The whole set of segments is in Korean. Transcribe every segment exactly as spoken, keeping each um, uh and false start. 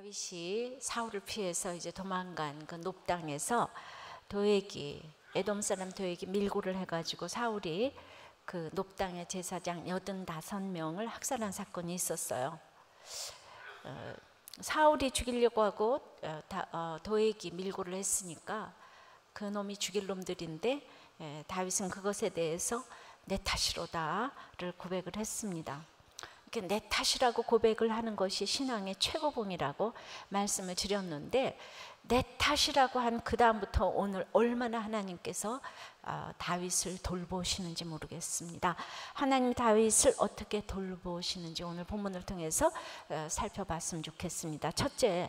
다윗이 사울을 피해서 이제 도망간 그 놉 땅에서 도액이 에돔 사람 도액이 밀고를 해가지고 사울이 그 놉 땅의 제사장 여든다섯 명을 학살한 사건이 있었어요. 어, 사울이 죽이려고 하고 어, 다, 어, 도액이 밀고를 했으니까 그 놈이 죽일 놈들인데 에, 다윗은 그것에 대해서 내 탓이로다를 고백을 했습니다. 내 탓이라고 고백을 하는 것이 신앙의 최고봉이라고 말씀을 드렸는데, 내 탓이라고 한 그 다음부터 오늘 얼마나 하나님께서 다윗을 돌보시는지 모르겠습니다. 하나님 다윗을 어떻게 돌보시는지 오늘 본문을 통해서 살펴봤으면 좋겠습니다. 첫째,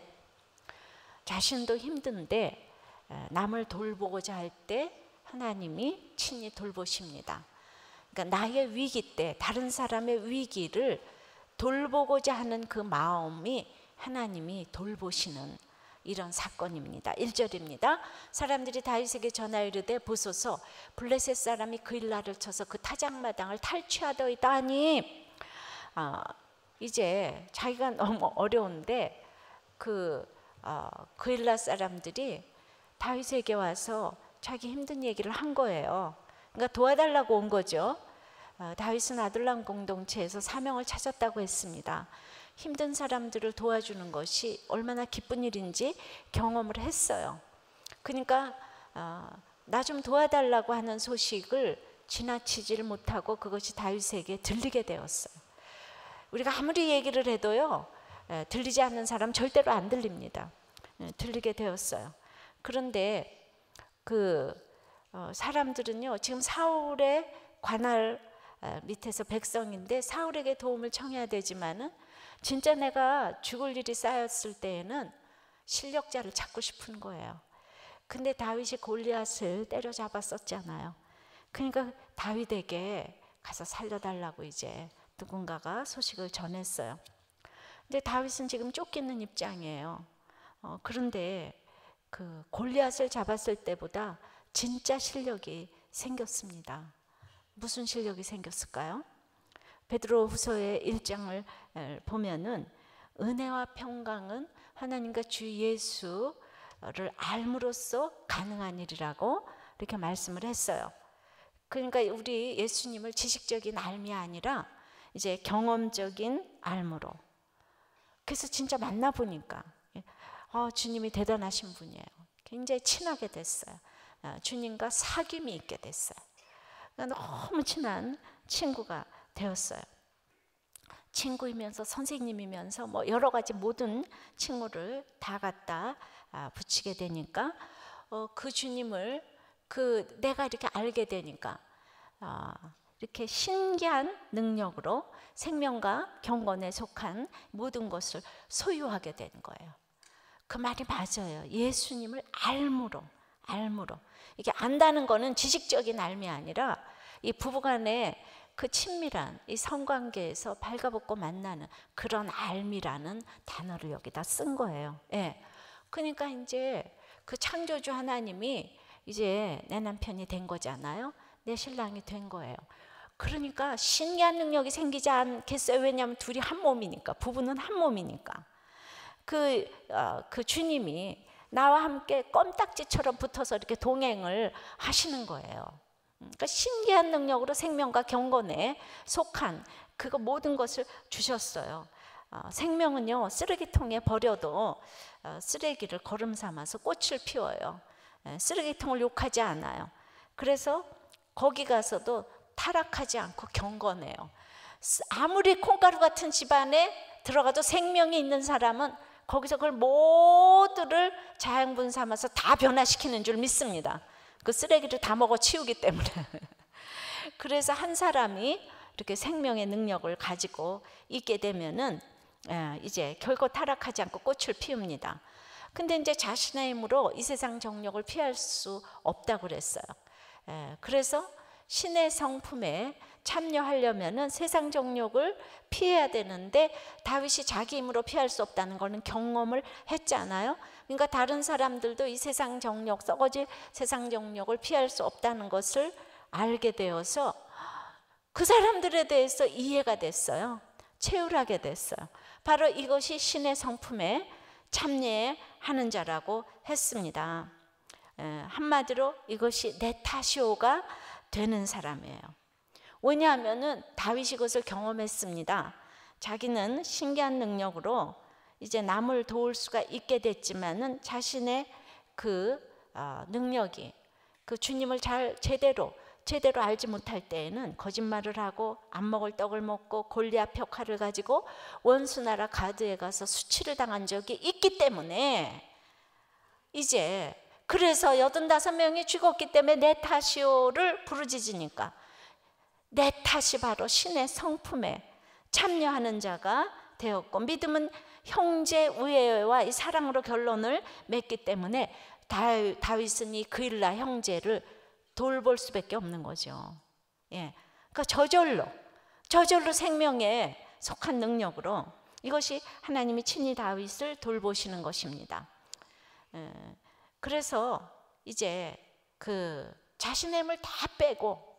자신도 힘든데 남을 돌보고자 할 때 하나님이 친히 돌보십니다. 그러니까 나의 위기 때 다른 사람의 위기를 돌보고자 하는 그 마음이 하나님이 돌보시는 이런 사건입니다. 일 절입니다. 사람들이 다윗에게 전하여 이르되 보소서 블레셋 사람이 그일라를 쳐서 그 타작마당을 탈취하더이다 하니, 어, 이제 자기가 너무 어려운데 그 어, 그일라 사람들이 다윗에게 와서 자기 힘든 얘기를 한 거예요. 그러니까 도와달라고 온 거죠. 어, 다윗은 아둘람 공동체에서 사명을 찾았다고 했습니다. 힘든 사람들을 도와주는 것이 얼마나 기쁜 일인지 경험을 했어요. 그러니까 어, 나 좀 도와달라고 하는 소식을 지나치지를 못하고 그것이 다윗에게 들리게 되었어요. 우리가 아무리 얘기를 해도요, 에, 들리지 않는 사람 절대로 안 들립니다. 에, 들리게 되었어요. 그런데 그 어, 사람들은요, 지금 사울의 관할 밑에서 백성인데 사울에게 도움을 청해야 되지만은 진짜 내가 죽을 일이 쌓였을 때에는 실력자를 찾고 싶은 거예요. 근데 다윗이 골리앗을 때려잡았었잖아요. 그러니까 다윗에게 가서 살려달라고 이제 누군가가 소식을 전했어요. 근데 다윗은 지금 쫓기는 입장이에요. 어, 그런데 그 골리앗을 잡았을 때보다 진짜 실력이 생겼습니다. 무슨 실력이 생겼을까요? 베드로 후서의 일 장을 보면은 은혜와 평강은 하나님과 주 예수를 알므로써 가능한 일이라고 이렇게 말씀을 했어요. 그러니까 우리 예수님을 지식적인 알미 아니라 이제 경험적인 알므로. 그래서 진짜 만나보니까 어, 주님이 대단하신 분이에요. 굉장히 친하게 됐어요. 주님과 사귐이 있게 됐어요. 너무 친한 친구가 되었어요. 친구이면서 선생님이면서 뭐 여러 가지 모든 친구를 다 갖다 붙이게 되니까 어, 그 주님을 그 내가 이렇게 알게 되니까 어, 이렇게 신기한 능력으로 생명과 경건에 속한 모든 것을 소유하게 되는 거예요. 그 말이 맞아요. 예수님을 알므로. 알므로. 이게 안다는 거는 지식적인 알미 아니라 이 부부간의 그 친밀한 이 성관계에서 발가벗고 만나는 그런 알미라는 단어를 여기다 쓴 거예요. 예. 그러니까 이제 그 창조주 하나님이 이제 내 남편이 된 거잖아요. 내 신랑이 된 거예요. 그러니까 신기한 능력이 생기지 않겠어요? 왜냐하면 둘이 한 몸이니까, 부부는 한 몸이니까. 그, 어, 그 주님이 나와 함께 껌딱지처럼 붙어서 이렇게 동행을 하시는 거예요. 그러니까 신기한 능력으로 생명과 경건에 속한 그거 모든 것을 주셨어요. 어, 생명은요, 쓰레기통에 버려도 어, 쓰레기를 거름 삼아서 꽃을 피워요. 에, 쓰레기통을 욕하지 않아요. 그래서 거기 가서도 타락하지 않고 경건해요. 아무리 콩가루 같은 집안에 들어가도 생명이 있는 사람은 거기서 그걸 모두를 자양분 삼아서 다 변화시키는 줄 믿습니다. 그 쓰레기를 다 먹어 치우기 때문에. 그래서 한 사람이 이렇게 생명의 능력을 가지고 있게 되면은 이제 결코 타락하지 않고 꽃을 피웁니다. 근데 이제 자신의 힘으로 이 세상 정욕을 피할 수 없다고 그랬어요. 그래서 신의 성품에 참여하려면은 세상 정욕을 피해야 되는데 다윗이 자기 힘으로 피할 수 없다는 거는 경험을 했잖아요. 그러니까 다른 사람들도 이 세상 정욕, 썩어질 세상 정욕을 피할 수 없다는 것을 알게 되어서 그 사람들에 대해서 이해가 됐어요. 채울하게 됐어요. 바로 이것이 신의 성품에 참여하는 자라고 했습니다. 한마디로 이것이 네타시오가 되는 사람이에요. 왜냐하면은 다윗이 그것을 경험했습니다. 자기는 신기한 능력으로 이제 남을 도울 수가 있게 됐지만은 자신의 그 능력이 그 주님을 잘 제대로 제대로 알지 못할 때에는 거짓말을 하고 안 먹을 떡을 먹고 골리앗 벽화를 가지고 원수 나라 가드에 가서 수치를 당한 적이 있기 때문에 이제 그래서 여든다섯 명이 죽었기 때문에 네타시오를 부르짖으니까 내 탓이 바로 신의 성품에 참여하는 자가 되었고, 믿음은 형제 우애와 이 사랑으로 결론을 맺기 때문에 다윗은 이 그일라 형제를 돌볼 수밖에 없는 거죠. 예, 그러니까 저절로 저절로 생명에 속한 능력으로 이것이 하나님이 친히 다윗을 돌보시는 것입니다. 예, 그래서 이제 그 자신의 힘을 다 빼고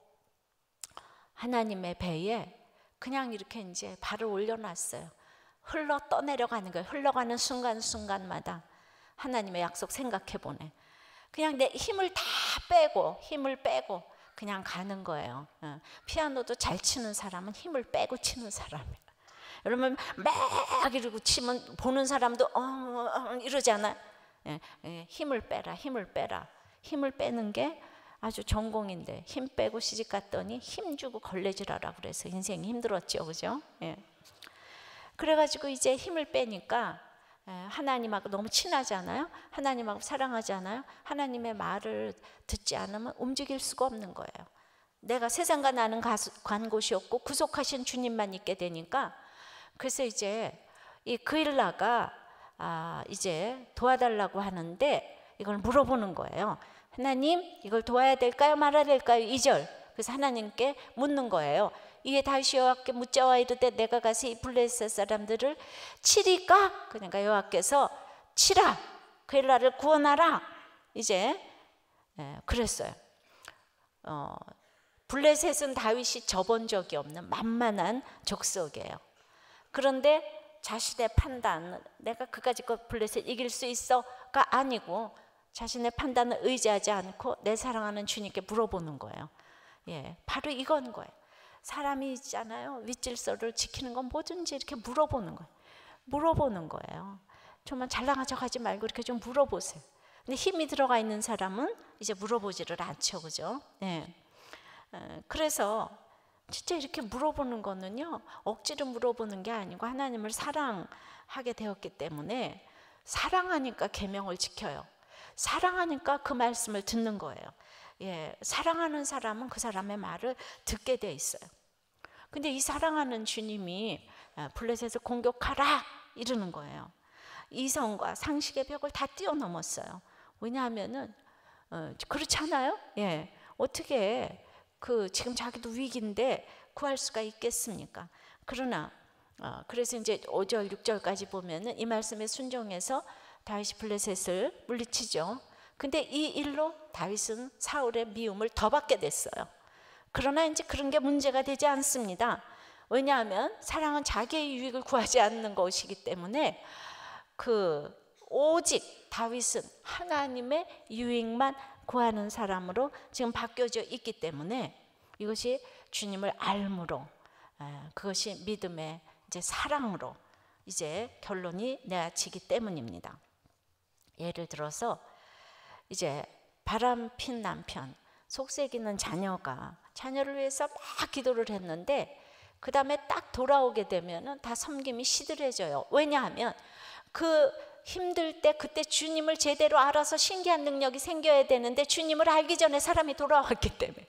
하나님의 배에 그냥 이렇게 이제 발을 올려놨어요. 흘러 떠내려가는 거예요. 흘러가는 순간순간마다 하나님의 약속 생각해 보네. 그냥 내 힘을 다 빼고 힘을 빼고 그냥 가는 거예요. 피아노도 잘 치는 사람은 힘을 빼고 치는 사람이에요. 여러분 막 이러고 치면 보는 사람도 어, 어 이러잖아요. 예, 예, 힘을 빼라, 힘을 빼라. 힘을 빼는 게 아주 전공인데 힘 빼고 시집 갔더니 힘 주고 걸레질하라 그래서 인생이 힘들었죠, 그죠? 예. 그래가지고 이제 힘을 빼니까 하나님하고 너무 친하잖아요. 하나님하고 사랑하잖아요. 하나님의 말을 듣지 않으면 움직일 수가 없는 거예요. 내가 세상과 나는 간 곳이었고 구속하신 주님만 있게 되니까, 그래서 이제 이 그일라가 아 이제 도와달라고 하는데 이걸 물어보는 거예요. 하나님, 이걸 도와야 될까요? 말아야 될까요? 이 절. 그래서 하나님께 묻는 거예요. 이에 다시 여호와께 묻자와 이르되 내가 가서 이 블레셋 사람들을 치리까? 그러니까 여호와께서 치라, 그일라를 구원하라. 이제 예, 그랬어요. 어, 블레셋은 다윗이 접은 적이 없는 만만한 족속이에요. 그런데 자신의 판단, 내가 그까짓 것 블레셋 이길 수 있어가 아니고 자신의 판단을 의지하지 않고 내 사랑하는 주님께 물어보는 거예요. 예, 바로 이건 거예요. 사람이 있잖아요. 윗질서를 지키는 건 뭐든지 이렇게 물어보는 거예요. 물어보는 거예요. 정말 잘나가져 가지 말고 이렇게 좀 물어보세요. 근데 힘이 들어가 있는 사람은 이제 물어보지를 않죠, 그죠? 예. 그래서 진짜 이렇게 물어보는 거는요, 억지로 물어보는 게 아니고 하나님을 사랑하게 되었기 때문에 사랑하니까 계명을 지켜요. 사랑하니까 그 말씀을 듣는 거예요. 예, 사랑하는 사람은 그 사람의 말을 듣게 돼 있어요. 근데 이 사랑하는 주님이 블레셋을 공격하라 이러는 거예요. 이성과 상식의 벽을 다 뛰어넘었어요. 왜냐하면은 어, 그렇잖아요. 예, 어떻게 그 지금 자기도 위기인데 구할 수가 있겠습니까? 그러나 어, 그래서 이제 오 절 육 절까지 보면은 이 말씀에 순종해서 다윗이 블레셋을 물리치죠. 근데 이 일로 다윗은 사울의 미움을 더 받게 됐어요. 그러나 이제 그런 게 문제가 되지 않습니다. 왜냐하면 사랑은 자기의 유익을 구하지 않는 것이기 때문에 그 오직 다윗은 하나님의 유익만 구하는 사람으로 지금 바뀌어져 있기 때문에 이것이 주님을 알므로, 그것이 믿음의 이제 사랑으로 이제 결론이 내야지기 때문입니다. 예를 들어서 이제 바람핀 남편, 속썩이는 자녀가 자녀를 위해서 막 기도를 했는데 그 다음에 딱 돌아오게 되면은 다 섬김이 시들해져요. 왜냐하면 그 힘들 때 그때 주님을 제대로 알아서 신기한 능력이 생겨야 되는데 주님을 알기 전에 사람이 돌아왔기 때문에,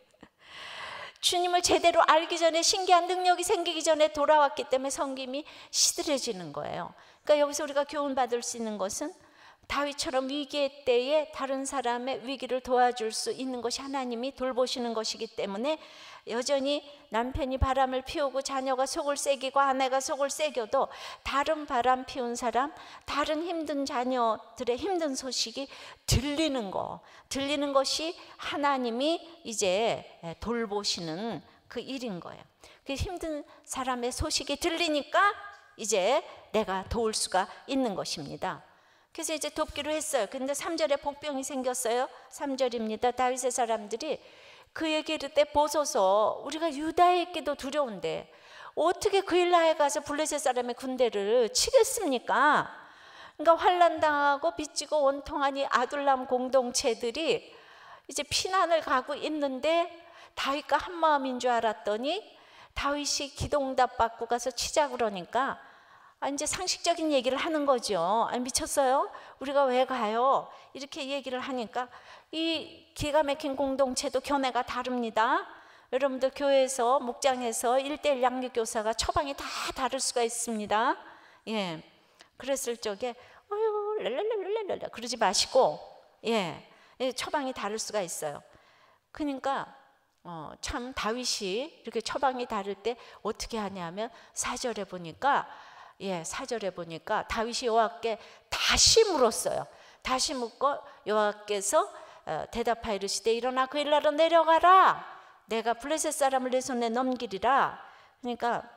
주님을 제대로 알기 전에 신기한 능력이 생기기 전에 돌아왔기 때문에 섬김이 시들해지는 거예요. 그러니까 여기서 우리가 교훈받을 수 있는 것은 다윗처럼 위기의 때에 다른 사람의 위기를 도와줄 수 있는 것이 하나님이 돌보시는 것이기 때문에 여전히 남편이 바람을 피우고 자녀가 속을 새기고 아내가 속을 새겨도 다른 바람 피운 사람, 다른 힘든 자녀들의 힘든 소식이 들리는 거, 들리는 것이 하나님이 이제 돌보시는 그 일인 거예요. 그 힘든 사람의 소식이 들리니까 이제 내가 도울 수가 있는 것입니다. 그래서 이제 돕기로 했어요. 근데 삼 절에 복병이 생겼어요. 삼 절입니다. 다윗의 사람들이 그에게 이르되 보소서 우리가 유다에 있기도 두려운데 어떻게 그일라에 가서 블레셋 사람의 군대를 치겠습니까? 그러니까 환난당하고 빚지고 원통하니 아둘람 공동체들이 이제 피난을 가고 있는데 다윗과 한마음인 줄 알았더니 다윗이 기도응답 받고 가서 치자 그러니까 아, 이제 상식적인 얘기를 하는 거죠. 아, 미쳤어요? 우리가 왜 가요? 이렇게 얘기를 하니까 이 기가 막힌 공동체도 견해가 다릅니다. 여러분들 교회에서 목장에서 일대일 양육교사가 처방이 다 다를 수가 있습니다. 예, 그랬을 적에 어휴 랄랄랄랄랄 그러지 마시고 예, 예, 처방이 다를 수가 있어요. 그러니까 어, 참 다윗이 이렇게 처방이 다를 때 어떻게 하냐면 사 절에 보니까 예, 사 절에 보니까 다윗이 여호와께 다시 물었어요. 다시 묻고 여호와께서 어, 대답하여 이르시되 일어나 그일라로 내려가라. 내가 블레셋 사람을 내 손에 넘기리라. 그러니까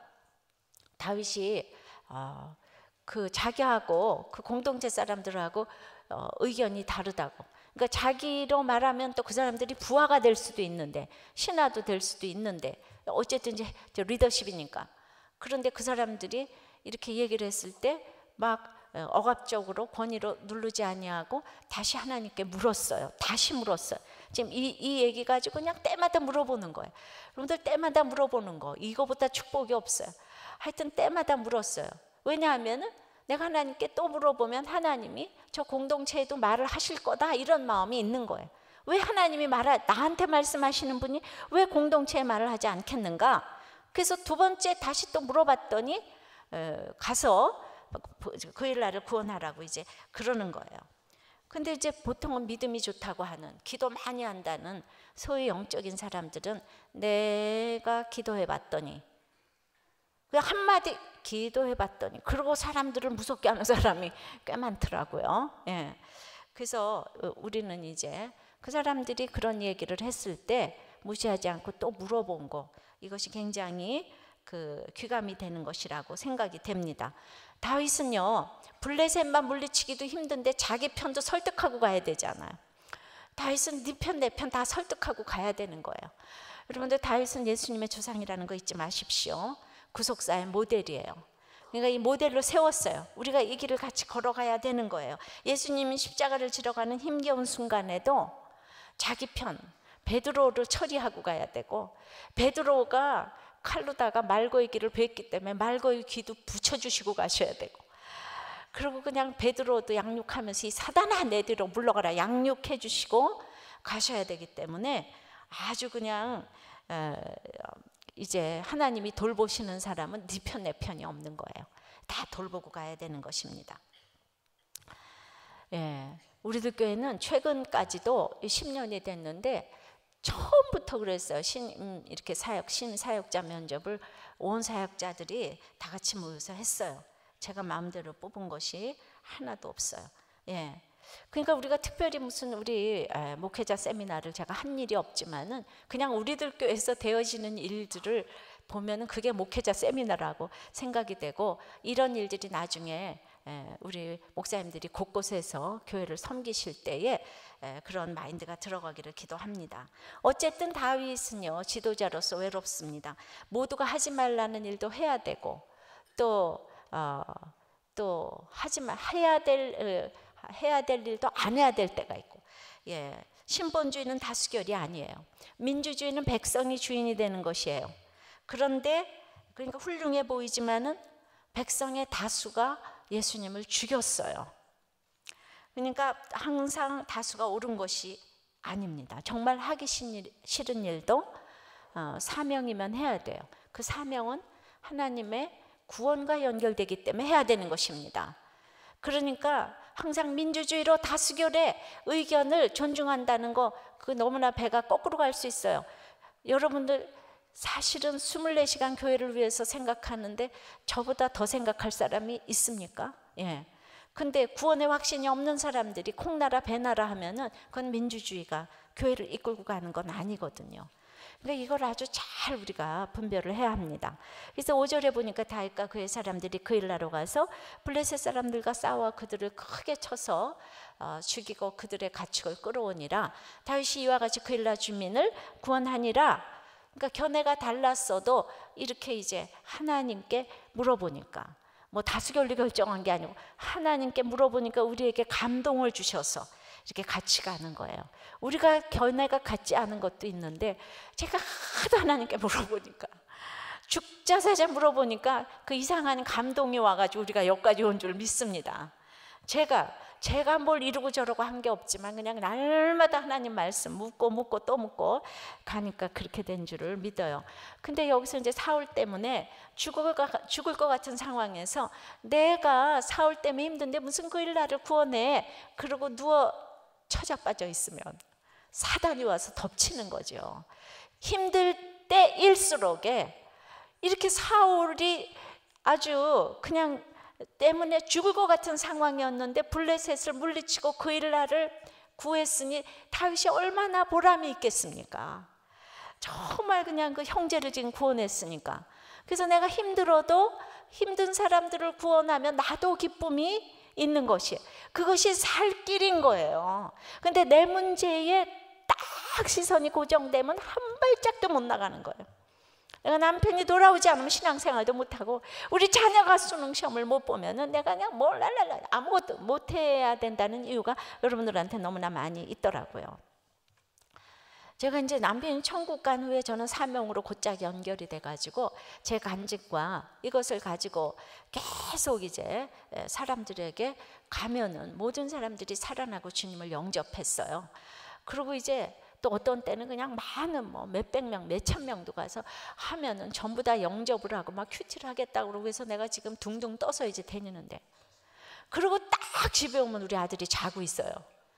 다윗이 어, 그 자기하고 그 공동체 사람들하고 어, 의견이 다르다고. 그러니까 자기로 말하면 또 그 사람들이 부하가 될 수도 있는데 신하도 될 수도 있는데 어쨌든 이제 리더십이니까. 그런데 그 사람들이 이렇게 얘기를 했을 때 막 억압적으로 권위로 누르지 아니하고 다시 하나님께 물었어요. 다시 물었어요. 지금 이, 이 얘기 가지고 그냥 때마다 물어보는 거예요. 여러분들 때마다 물어보는 거 이거보다 축복이 없어요. 하여튼 때마다 물었어요. 왜냐하면 내가 하나님께 또 물어보면 하나님이 저 공동체에도 말을 하실 거다 이런 마음이 있는 거예요. 왜 하나님이 말하, 나한테 말씀하시는 분이 왜 공동체에 말을 하지 않겠는가? 그래서 두 번째 다시 또 물어봤더니 어, 가서 그일라를 구원하라고 이제 그러는 거예요. 근데 이제 보통은 믿음이 좋다고 하는 기도 많이 한다는 소위 영적인 사람들은 내가 기도해 봤더니 그냥 한마디 기도해 봤더니 그러고 사람들을 무섭게 하는 사람이 꽤 많더라고요. 예. 그래서 우리는 이제 그 사람들이 그런 얘기를 했을 때 무시하지 않고 또 물어본 거 이것이 굉장히 그 귀감이 되는 것이라고 생각이 됩니다. 다윗은요 블레셋만 물리치기도 힘든데 자기 편도 설득하고 가야 되잖아요. 다윗은 네 편 내 편 다 설득하고 가야 되는 거예요. 여러분들 다윗은 예수님의 조상이라는 거 잊지 마십시오. 구속사의 모델이에요. 그러니까 이 모델로 세웠어요. 우리가 이 길을 같이 걸어가야 되는 거예요. 예수님이 십자가를 지러 가는 힘겨운 순간에도 자기 편 베드로를 처리하고 가야 되고 베드로가 칼로다가 말고의 귀를 베었기 때문에 말고의 귀도 붙여주시고 가셔야 되고 그리고 그냥 베드로도 양육하면서 이 사단아 내 뒤로 물러가라 양육해 주시고 가셔야 되기 때문에 아주 그냥 어, 이제 하나님이 돌보시는 사람은 네 편 내 편이 없는 거예요. 다 돌보고 가야 되는 것입니다. 예, 우리들 교회는 최근까지도 십 년이 됐는데 처음부터 그랬어요. 신 이렇게 사역 신 사역자 면접을 온 사역자들이 다 같이 모여서 했어요. 제가 마음대로 뽑은 것이 하나도 없어요. 예. 그러니까 우리가 특별히 무슨 우리 목회자 세미나를 제가 한 일이 없지만은 그냥 우리들 교회에서 되어지는 일들을 보면은 그게 목회자 세미나라고 생각이 되고 이런 일들이 나중에 우리 목사님들이 곳곳에서 교회를 섬기실 때에 그런 마인드가 들어가기를 기도합니다. 어쨌든 다윗은요 지도자로서 외롭습니다. 모두가 하지 말라는 일도 해야 되고 또 어, 또 하지 말 해야 될 해야 될 일도 안 해야 될 때가 있고, 예, 신본주의는 다수결이 아니에요. 민주주의는 백성이 주인이 되는 것이에요. 그런데 그러니까 훌륭해 보이지만은 백성의 다수가 예수님을 죽였어요. 그러니까 항상 다수가 옳은 것이 아닙니다. 정말 하기 싫은 일도 어, 사명이면 해야 돼요. 그 사명은 하나님의 구원과 연결되기 때문에 해야 되는 것입니다. 그러니까 항상 민주주의로 다수결의 의견을 존중한다는 거 그 너무나 배가 거꾸로 갈 수 있어요. 여러분들 사실은 이십사 시간 교회를 위해서 생각하는데 저보다 더 생각할 사람이 있습니까? 예. 근데 구원의 확신이 없는 사람들이 콩나라 배나라 하면은 그건 민주주의가 교회를 이끌고 가는 건 아니거든요. 그러니까 이걸 아주 잘 우리가 분별을 해야 합니다. 그래서 오 절에 보니까 다윗과 그의 사람들이 그일라로 가서 블레셋 사람들과 싸워 그들을 크게 쳐서 어, 죽이고 그들의 가축을 끌어오니라. 다윗이 이와 같이 그일라 주민을 구원하니라. 그러니까 견해가 달랐어도 이렇게 이제 하나님께 물어보니까, 뭐 다수결로 결정한 게 아니고 하나님께 물어보니까 우리에게 감동을 주셔서 이렇게 같이 가는 거예요. 우리가 견해가 같지 않은 것도 있는데 제가 하도 하나님께 물어보니까, 죽자 사자 물어보니까 그 이상한 감동이 와가지고 우리가 여기까지 온 줄 믿습니다. 제가 제가 뭘 이루고 저러고 한 게 없지만 그냥 날마다 하나님 말씀 묻고 묻고 또 묻고 가니까 그렇게 된 줄을 믿어요. 근데 여기서 이제 사울 때문에 죽을, 죽을 것 같은 상황에서 내가 사울 때문에 힘든데 무슨 그일라를 구원해, 그러고 누워 처자빠져 있으면 사단이 와서 덮치는 거죠. 힘들 때일수록에 이렇게 사울이 아주 그냥 때문에 죽을 것 같은 상황이었는데 블레셋을 물리치고 그일라를 구했으니 다윗이 얼마나 보람이 있겠습니까? 정말 그냥 그 형제를 지금 구원했으니까. 그래서 내가 힘들어도 힘든 사람들을 구원하면 나도 기쁨이 있는 것이, 그것이 살 길인 거예요. 근데 내 문제에 딱 시선이 고정되면 한 발짝도 못 나가는 거예요. 내가 남편이 돌아오지 않으면 신앙생활도 못하고 우리 자녀가 수능 시험을 못 보면은 내가 그냥 뭘 랄랄라 아무것도 못해야 된다는 이유가 여러분들한테 너무나 많이 있더라고요. 제가 이제 남편이 천국 간 후에 저는 사명으로 곧장 연결이 돼가지고 제 간직과 이것을 가지고 계속 이제 사람들에게 가면은 모든 사람들이 살아나고 주님을 영접했어요. 그리고 이제 또 어떤 때는 그냥 많은 뭐 몇백 명, 몇천 명도 가서 하면은 전부 다 영접을 하고 막 큐티를 하겠다고 그러고 해서 내가 지금 둥둥 떠서 이제 다니는데, 그리고 딱 집에 오면 우리 아들이 자고 있어요.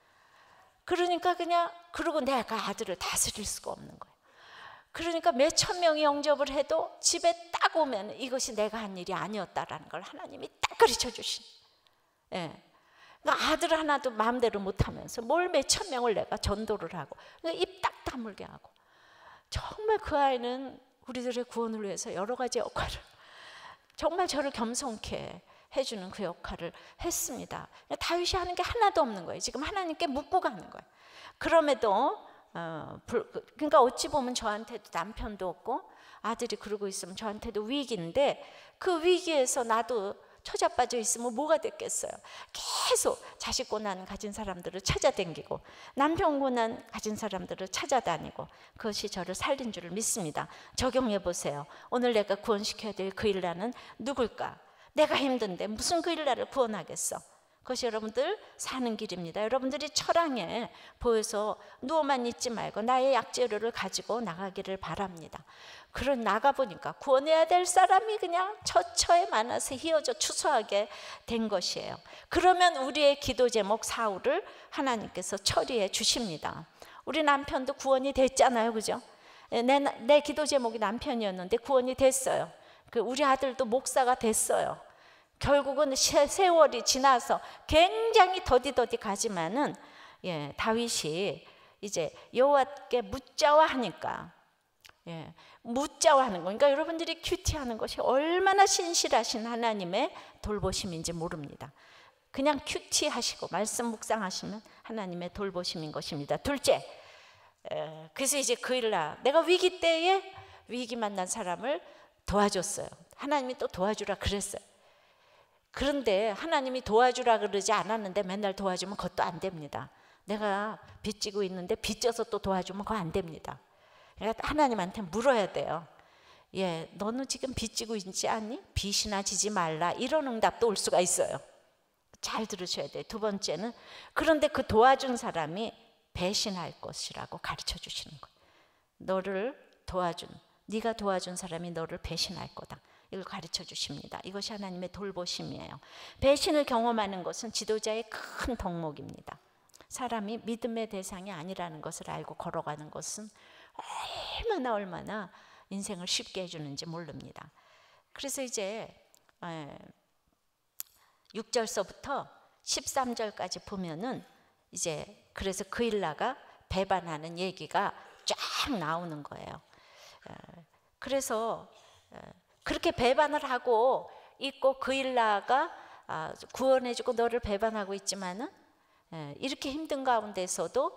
그러니까 그냥, 그러고 내가 아들을 다스릴 수가 없는 거예요. 그러니까 몇천 명이 영접을 해도 집에 딱 오면 이것이 내가 한 일이 아니었다라는 걸 하나님이 딱 가르쳐 주신. 예. 그러니까 아들 하나도 마음대로 못하면서 뭘 몇천 명을 내가 전도를 하고 입 딱 다물게 하고, 정말 그 아이는 우리들의 구원을 위해서 여러 가지 역할을, 정말 저를 겸손케 해주는 그 역할을 했습니다. 다윗이 하는 게 하나도 없는 거예요. 지금 하나님께 묻고 가는 거예요. 그럼에도 어, 그러니까 어찌 보면 저한테도 남편도 없고 아들이 그러고 있으면 저한테도 위기인데, 그 위기에서 나도 처자빠져 있으면 뭐가 됐겠어요. 계속 자식 고난 가진 사람들을 찾아다니고 남편 고난 가진 사람들을 찾아다니고, 그것이 저를 살린 줄을 믿습니다. 적용해 보세요. 오늘 내가 구원시켜야 될 그일라는 누굴까? 내가 힘든데 무슨 그일라를 구원하겠어? 그것이 여러분들 사는 길입니다. 여러분들이 철항에 보여서 누워만 있지 말고 나의 약재료를 가지고 나가기를 바랍니다. 그런 나가보니까 구원해야 될 사람이 그냥 처처에 많아서 휘어져 추수하게 된 것이에요. 그러면 우리의 기도 제목 사울을 하나님께서 처리해 주십니다. 우리 남편도 구원이 됐잖아요, 그죠? 내, 내 기도 제목이 남편이었는데 구원이 됐어요. 그 우리 아들도 목사가 됐어요. 결국은 세월이 지나서 굉장히 더디더디 가지만은, 예, 다윗이 이제 여호와께 묻자와 하니까, 예, 묻자와 하는 거. 그러니까 여러분들이 큐티하는 것이 얼마나 신실하신 하나님의 돌보심인지 모릅니다. 그냥 큐티하시고 말씀 묵상하시면 하나님의 돌보심인 것입니다. 둘째, 에, 그래서 이제 그일라, 내가 위기 때에 위기 만난 사람을 도와줬어요. 하나님이 또 도와주라 그랬어요. 그런데 하나님이 도와주라 그러지 않았는데 맨날 도와주면 그것도 안 됩니다. 내가 빚지고 있는데 빚져서 또 도와주면 그거 안 됩니다. 그러니까 하나님한테 물어야 돼요. 예, 너는 지금 빚지고 있지 않니? 빚이나 지지 말라. 이런 응답도 올 수가 있어요. 잘 들으셔야 돼요. 두 번째는, 그런데 그 도와준 사람이 배신할 것이라고 가르쳐 주시는 거예요. 너를 도와준, 네가 도와준 사람이 너를 배신할 거다. 이걸 가르쳐 주십니다. 이것이 하나님의 돌보심이에요. 배신을 경험하는 것은 지도자의 큰 덕목입니다. 사람이 믿음의 대상이 아니라는 것을 알고 걸어가는 것은 얼마나 얼마나 인생을 쉽게 해주는지 모릅니다. 그래서 이제 육 절서부터 십삼 절까지 보면은 이제 그래서 그일라가 배반하는 얘기가 쫙 나오는 거예요. 그래서 그렇게 배반을 하고 있고 그일라가 구원해주고 너를 배반하고 있지만은 이렇게 힘든 가운데서도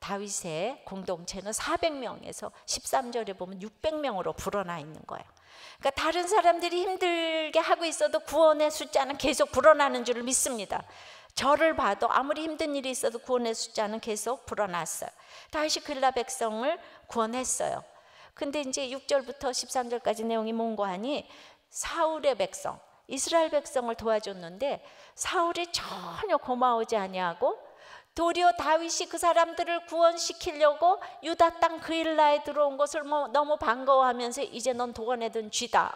다윗의 공동체는 사백 명에서 십삼 절에 보면 육백 명으로 불어나 있는 거예요. 그러니까 다른 사람들이 힘들게 하고 있어도 구원의 숫자는 계속 불어나는 줄 믿습니다. 저를 봐도 아무리 힘든 일이 있어도 구원의 숫자는 계속 불어났어요. 다윗이 그일라 백성을 구원했어요. 근데 이제 육 절부터 십삼 절까지 내용이 뭔고 하니 사울의 백성, 이스라엘 백성을 도와줬는데 사울이 전혀 고마워하지 아니하고 도리어 다윗이 그 사람들을 구원시키려고 유다 땅 그일라에 들어온 것을 뭐 너무 반가워하면서 이제 넌 도관에든 쥐다.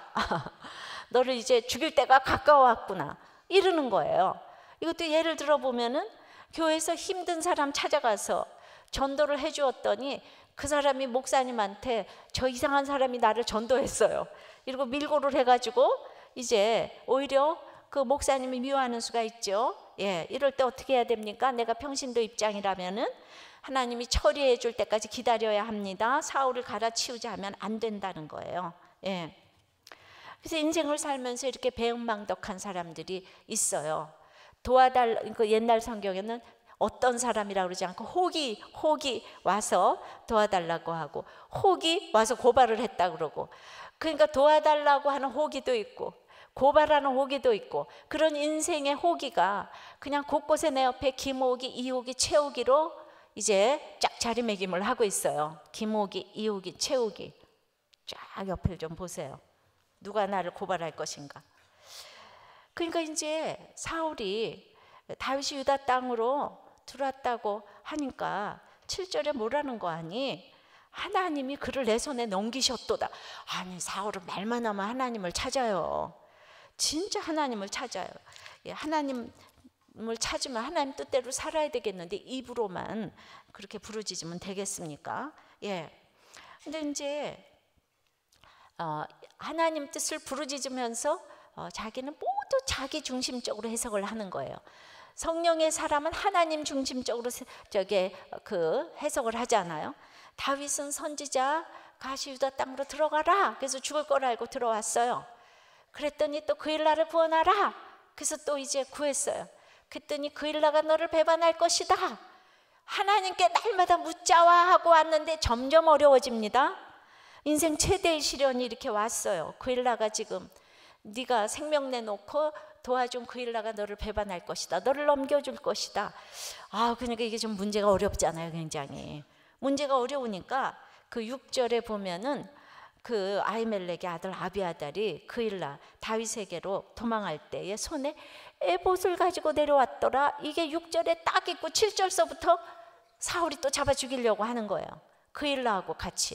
너를 이제 죽일 때가 가까워왔구나. 이러는 거예요. 이것도 예를 들어보면은 교회에서 힘든 사람 찾아가서 전도를 해주었더니 그 사람이 목사님한테 저 이상한 사람이 나를 전도했어요. 이러고 밀고를 해가지고 이제 오히려 그 목사님이 미워하는 수가 있죠. 예, 이럴 때 어떻게 해야 됩니까? 내가 평신도 입장이라면은 하나님이 처리해 줄 때까지 기다려야 합니다. 사울을 갈아치우자 하면 안 된다는 거예요. 예. 그래서 인생을 살면서 이렇게 배은망덕한 사람들이 있어요. 도와달 그 옛날 성경에는 어떤 사람이라고 그러지 않고 혹이 혹이 와서 도와달라고 하고 혹이 와서 고발을 했다 그러고, 그러니까 도와달라고 하는 호기도 있고 고발하는 호기도 있고, 그런 인생의 호기가 그냥 곳곳에 내 옆에 김호기, 이호기, 최호기로 이제 쫙 자리매김을 하고 있어요. 김호기, 이호기, 최호기. 쫙 옆을 좀 보세요. 누가 나를 고발할 것인가. 그러니까 이제 사울이 다윗이 유다 땅으로 들어왔다고 하니까 칠 절에 뭐라는 거 아니? 하나님이 그를 내 손에 넘기셨도다. 아니, 사울은 말만 하면 하나님을 찾아요. 진짜 하나님을 찾아요. 예, 하나님을 찾으면 하나님 뜻대로 살아야 되겠는데 입으로만 그렇게 부르짖으면 되겠습니까? 예. 근데 이제 어, 하나님 뜻을 부르짖으면서 어, 자기는 모두 자기 중심적으로 해석을 하는 거예요. 성령의 사람은 하나님 중심적으로 저게 그 해석을 하잖아요. 다윗은 선지자 가시 유다 땅으로 들어가라. 그래서 죽을 걸 알고 들어왔어요. 그랬더니 또 그일라를 구원하라. 그래서 또 이제 구했어요. 그랬더니 그일라가 너를 배반할 것이다. 하나님께 날마다 묻자와 하고 왔는데 점점 어려워집니다. 인생 최대의 시련이 이렇게 왔어요. 그일라가 지금 네가 생명 내놓고 도와준 그일라가 너를 배반할 것이다. 너를 넘겨줄 것이다. 아, 그러니까 이게 좀 문제가 어렵잖아요. 굉장히 문제가 어려우니까 그 육 절에 보면은 그 아히멜렉의 아들 아비아달이 그일라 다윗에게로 도망할 때에 손에 에봇을 가지고 내려왔더라. 이게 육 절에 딱 있고 칠 절서부터 사울이 또 잡아 죽이려고 하는 거예요. 그일라하고 같이.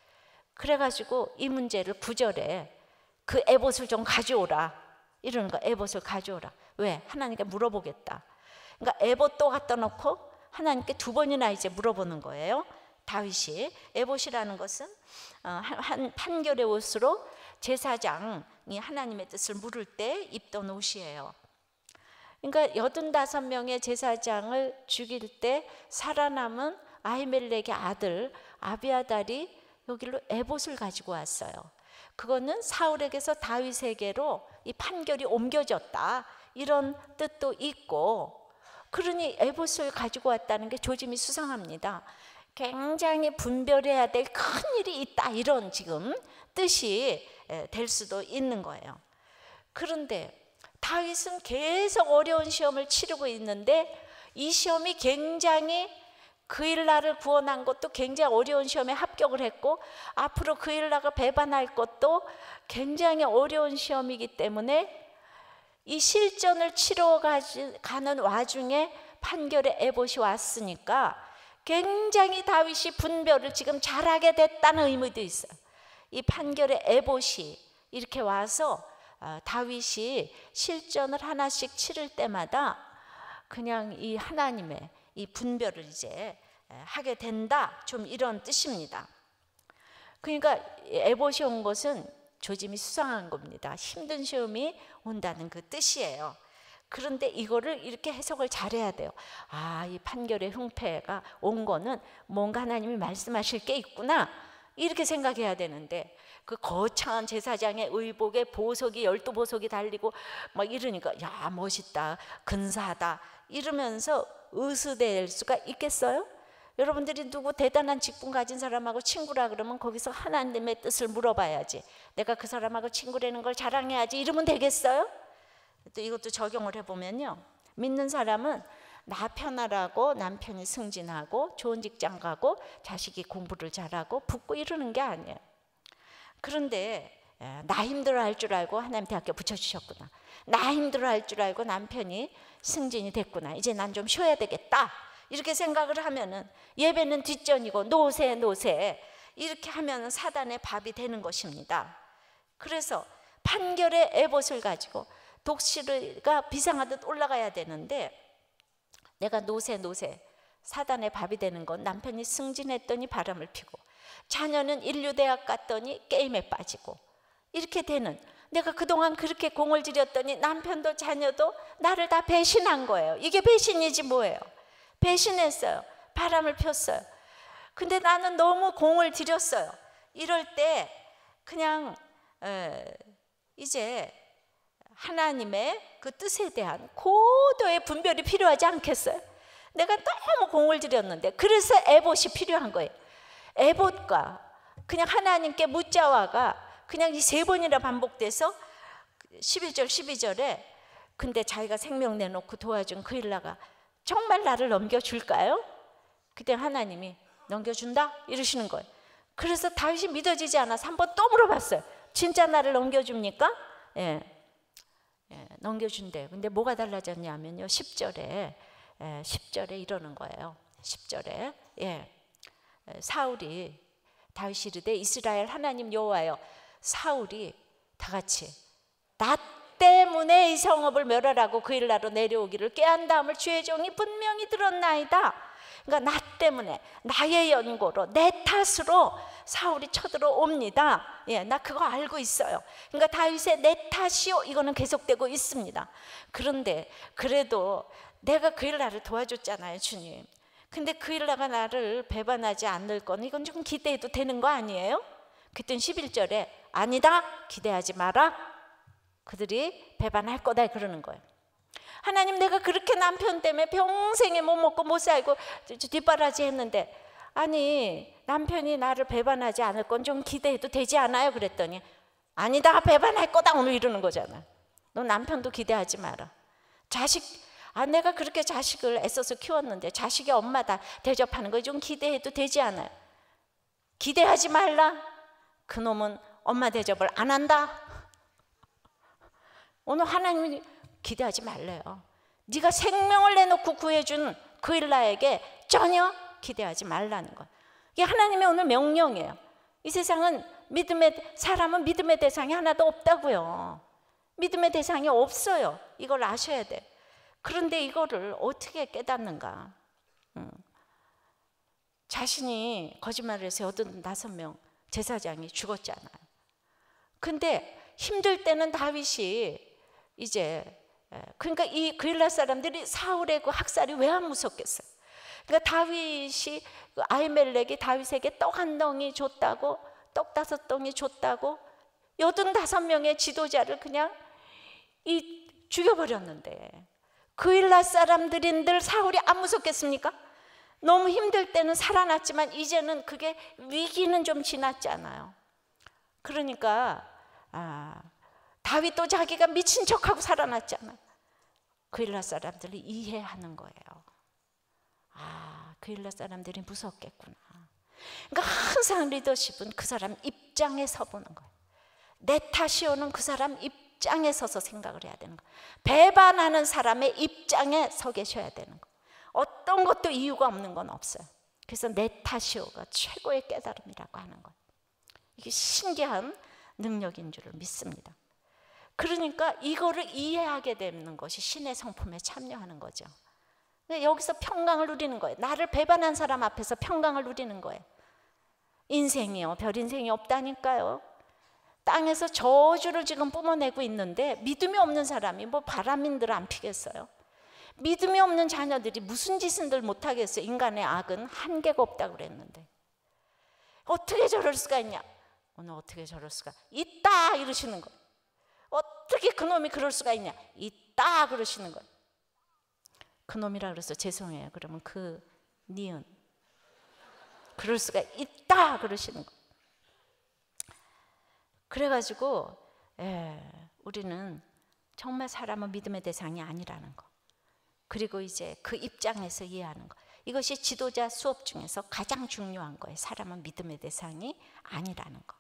그래가지고 이 문제를 구 절에 그 에봇을 좀 가져오라 이러는 거. 에봇을 가져오라. 왜? 하나님께 물어보겠다. 그러니까 에봇 또 갖다 놓고 하나님께 두 번이나 이제 물어보는 거예요. 다윗이. 에봇이라는 것은 한 판결의 옷으로 제사장이 하나님의 뜻을 물을 때 입던 옷이에요. 그러니까 여든다섯 명의 제사장을 죽일 때 살아남은 아히멜렉의 아들 아비아달이 여기로 에봇을 가지고 왔어요. 그거는 사울에게서 다윗에게로 이 판결이 옮겨졌다 이런 뜻도 있고, 그러니 에봇을 가지고 왔다는 게 조짐이 수상합니다. 굉장히 분별해야 될 큰 일이 있다 이런 지금 뜻이 될 수도 있는 거예요. 그런데 다윗은 계속 어려운 시험을 치르고 있는데 이 시험이 굉장히 그일라를 구원한 것도 굉장히 어려운 시험에 합격을 했고 앞으로 그일라가 배반할 것도 굉장히 어려운 시험이기 때문에 이 실전을 치러 가는 와중에 판결에 에봇이 왔으니까 굉장히 다윗이 분별을 지금 잘하게 됐다는 의미도 있어요. 이 판결에 에봇이 이렇게 와서 다윗이 실전을 하나씩 치를 때마다 그냥 이 하나님의 이 분별을 이제 하게 된다, 좀 이런 뜻입니다. 그러니까 에봇이 온 것은 조짐이 수상한 겁니다. 힘든 시험이 온다는 그 뜻이에요. 그런데 이거를 이렇게 해석을 잘해야 돼요. 아, 이 판결의 흥패가 온 거는 뭔가 하나님이 말씀하실 게 있구나, 이렇게 생각해야 되는데, 그 거창한 제사장의 의복에 보석이 열두 보석이 달리고 막 이러니까 야, 멋있다, 근사하다 이러면서 의수될 수가 있겠어요? 여러분들이 누구 대단한 직분 가진 사람하고 친구라 그러면 거기서 하나님의 뜻을 물어봐야지, 내가 그 사람하고 친구라는 걸 자랑해야지 이러면 되겠어요? 또 이것도 적용을 해보면요, 믿는 사람은 나 편하라고 남편이 승진하고 좋은 직장 가고 자식이 공부를 잘하고 붙고 이러는 게 아니에요. 그런데 나 힘들어할 줄 알고 하나님 대학교 붙여주셨구나, 나 힘들어할 줄 알고 남편이 승진이 됐구나, 이제 난 좀 쉬어야 되겠다, 이렇게 생각을 하면은 예배는 뒷전이고 노세 노세 이렇게 하면은 사단의 밥이 되는 것입니다. 그래서 판결의 에봇을 가지고 독수리가 비상하듯 올라가야 되는데, 내가 노세 노세 사단의 밥이 되는 건 남편이 승진했더니 바람을 피고, 자녀는 인류대학 갔더니 게임에 빠지고, 이렇게 되는, 내가 그동안 그렇게 공을 들였더니 남편도 자녀도 나를 다 배신한 거예요. 이게 배신이지 뭐예요. 배신했어요. 바람을 폈어요. 근데 나는 너무 공을 들였어요. 이럴 때 그냥 에, 이제 하나님의 그 뜻에 대한 고도의 분별이 필요하지 않겠어요? 내가 너무 공을 들였는데, 그래서 에봇이 필요한 거예요. 에봇과 그냥 하나님께 묻자와가 그냥 이 세 번이나 반복돼서 십일 절 십이 절에 근데 자기가 생명 내놓고 도와준 그 일라가 정말 나를 넘겨줄까요? 그때 하나님이 넘겨준다? 이러시는 거예요. 그래서 다윗이 믿어지지 않아서 한 번 또 물어봤어요. 진짜 나를 넘겨줍니까? 예, 예, 넘겨준대요. 근데 뭐가 달라졌냐면요, 십 절에 예, 십 절에 이러는 거예요. 십 절에 예, 사울이 다윗이 이르되 이스라엘 하나님 여호와여, 사울이 다 같이 나 때문에 이 성읍을 멸하라고 그 일나로 내려오기를 꾀한 다음을 주의 종이 분명히 들었나이다. 그러니까 나 때문에, 나의 연고로, 내 탓으로 사울이 쳐들어옵니다. 예, 나 그거 알고 있어요. 그러니까 다윗의 내 탓이요, 이거는 계속되고 있습니다. 그런데 그래도 내가 그 일 나를 도와줬잖아요, 주님. 근데 그 일 나가 나를 배반하지 않을 건 이건 좀 기대해도 되는 거 아니에요? 그땐 십일 절에 아니다, 기대하지 마라, 그들이 배반할 거다 그러는 거예요. 하나님, 내가 그렇게 남편 때문에 평생에 못 먹고 못 살고 뒷바라지 했는데, 아니 남편이 나를 배반하지 않을 건 좀 기대해도 되지 않아요? 그랬더니 아니다, 배반할 거다 오늘 이러는 거잖아. 너 남편도 기대하지 마라. 자식, 아 내가 그렇게 자식을 애써서 키웠는데 자식이 엄마다 대접하는 거 좀 기대해도 되지 않아요? 기대하지 말라. 그놈은 엄마 대접을 안 한다. 오늘 하나님이 기대하지 말래요. 네가 생명을 내놓고 구해준 그 일라에게 전혀 기대하지 말라는 것. 이게 하나님의 오늘 명령이에요. 이 세상은 믿음의, 사람은 믿음의 대상이 하나도 없다고요. 믿음의 대상이 없어요. 이걸 아셔야 돼. 그런데 이거를 어떻게 깨닫는가? 음. 자신이 거짓말을 해서 여든다섯 명 제사장이 죽었잖아요. 근데 힘들 때는 다윗이 이제, 그러니까 이 그일라 사람들이 사울의 그 학살이 왜 안 무섭겠어요? 그러니까 다윗이, 아히멜렉이 다윗에게 떡 한 덩이 줬다고, 떡 다섯 덩이 줬다고 여든다섯 명의 지도자를 그냥 이 죽여버렸는데, 그일라 사람들인들 사울이 안 무섭겠습니까? 너무 힘들 때는 살아났지만 이제는 그게 위기는 좀 지났잖아요. 그러니까 아, 다윗도 자기가 미친 척하고 살아났잖아요. 그일라 사람들이 이해하는 거예요. 아, 그일라 사람들이 무섭겠구나. 그러니까 항상 리더십은 그 사람 입장에 서보는 거예요. 내 탓이 오는 그 사람 입장에 서서 생각을 해야 되는 거예요. 배반하는 사람의 입장에 서 계셔야 되는 거예요. 어떤 것도 이유가 없는 건 없어요. 그래서 내 탓이오가 최고의 깨달음이라고 하는 거예요. 이게 신기한 능력인 줄을 믿습니다. 그러니까 이거를 이해하게 되는 것이 신의 성품에 참여하는 거죠. 여기서 평강을 누리는 거예요. 나를 배반한 사람 앞에서 평강을 누리는 거예요. 인생이요, 별 인생이 없다니까요. 땅에서 저주를 지금 뿜어내고 있는데 믿음이 없는 사람이 뭐 바람인들 안 피겠어요? 믿음이 없는 자녀들이 무슨 짓을 못하겠어요? 인간의 악은 한계가 없다고 그랬는데 어떻게 저럴 수가 있냐? 오늘 어떻게 저럴 수가 있다 이러시는 거예요. 어떻게 그놈이 그럴 수가 있냐? 있다 그러시는 거예요. 그놈이라 그래서 죄송해요. 그러면 그 니은 그럴 수가 있다 그러시는 거예요. 그래가지고 예, 우리는 정말 사람은 믿음의 대상이 아니라는 거, 그리고 이제 그 입장에서 이해하는 거, 이것이 지도자 수업 중에서 가장 중요한 거예요. 사람은 믿음의 대상이 아니라는 거.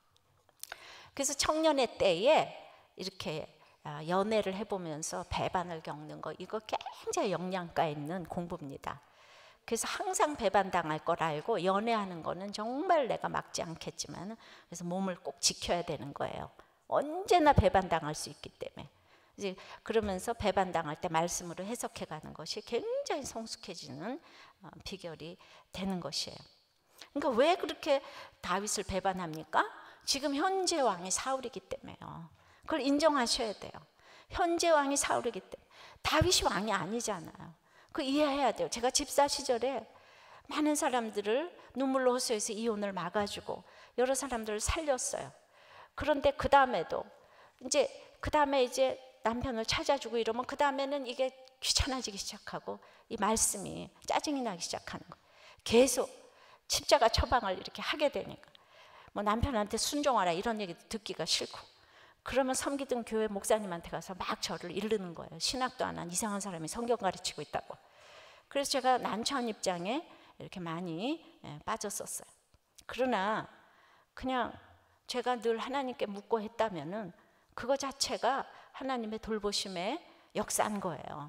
그래서 청년의 때에 이렇게 연애를 해보면서 배반을 겪는 거, 이거 굉장히 영양가 있는 공부입니다. 그래서 항상 배반당할 걸 알고 연애하는 거는 정말 내가 막지 않겠지만 그래서 몸을 꼭 지켜야 되는 거예요. 언제나 배반당할 수 있기 때문에. 이제 그러면서 배반당할 때 말씀으로 해석해가는 것이 굉장히 성숙해지는 비결이 되는 것이에요. 그러니까 왜 그렇게 다윗을 배반합니까? 지금 현재 왕이 사울이기 때문에요. 그걸 인정하셔야 돼요. 현재 왕이 사울이기 때문에. 다윗이 왕이 아니잖아요. 그 이해해야 돼요. 제가 집사 시절에 많은 사람들을 눈물로 호소해서 이혼을 막아주고 여러 사람들을 살렸어요. 그런데 그 다음에도 이제 그 다음에 이제 남편을 찾아주고 이러면 그 다음에는 이게 귀찮아지기 시작하고 이 말씀이 짜증이 나기 시작하는 거예요. 계속 십자가 처방을 이렇게 하게 되니까 뭐 남편한테 순종하라 이런 얘기 듣기가 싫고, 그러면 섬기던 교회 목사님한테 가서 막 저를 이르는 거예요. 신학도 안 한 이상한 사람이 성경 가르치고 있다고. 그래서 제가 난처한 입장에 이렇게 많이 빠졌었어요. 그러나 그냥 제가 늘 하나님께 묻고 했다면은 그거 자체가 하나님의 돌보심에 역사한 거예요.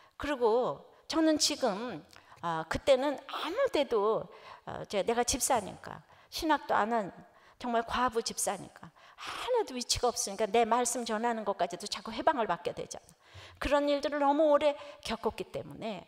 그리고 저는 지금 아, 그때는 아무 데도 어, 내가 집사니까 신학도 안 한 정말 과부 집사니까 하나도 위치가 없으니까 내 말씀 전하는 것까지도 자꾸 해방을 받게 되잖아. 그런 일들을 너무 오래 겪었기 때문에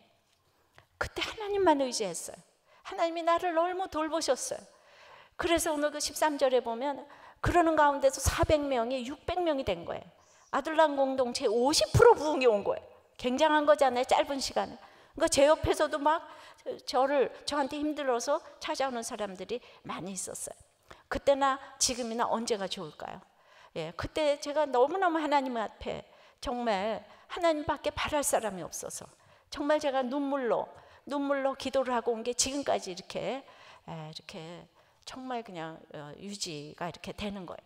그때 하나님만 의지했어요. 하나님이 나를 너무 돌보셨어요. 그래서 오늘 그 십삼 절에 보면 그러는 가운데서 사백 명이 육백 명이 된 거예요. 아둘람 공동체 오십 퍼센트 부흥이 온 거예요. 굉장한 거잖아요, 짧은 시간에. 그러니까 제 옆에서도 막 저를 저한테 힘들어서 찾아오는 사람들이 많이 있었어요. 그때나 지금이나 언제가 좋을까요? 예, 그때 제가 너무너무 하나님 앞에 정말 하나님밖에 바랄 사람이 없어서 정말 제가 눈물로 눈물로 기도를 하고 온 게 지금까지 이렇게 예, 이렇게 정말 그냥 유지가 이렇게 되는 거예요.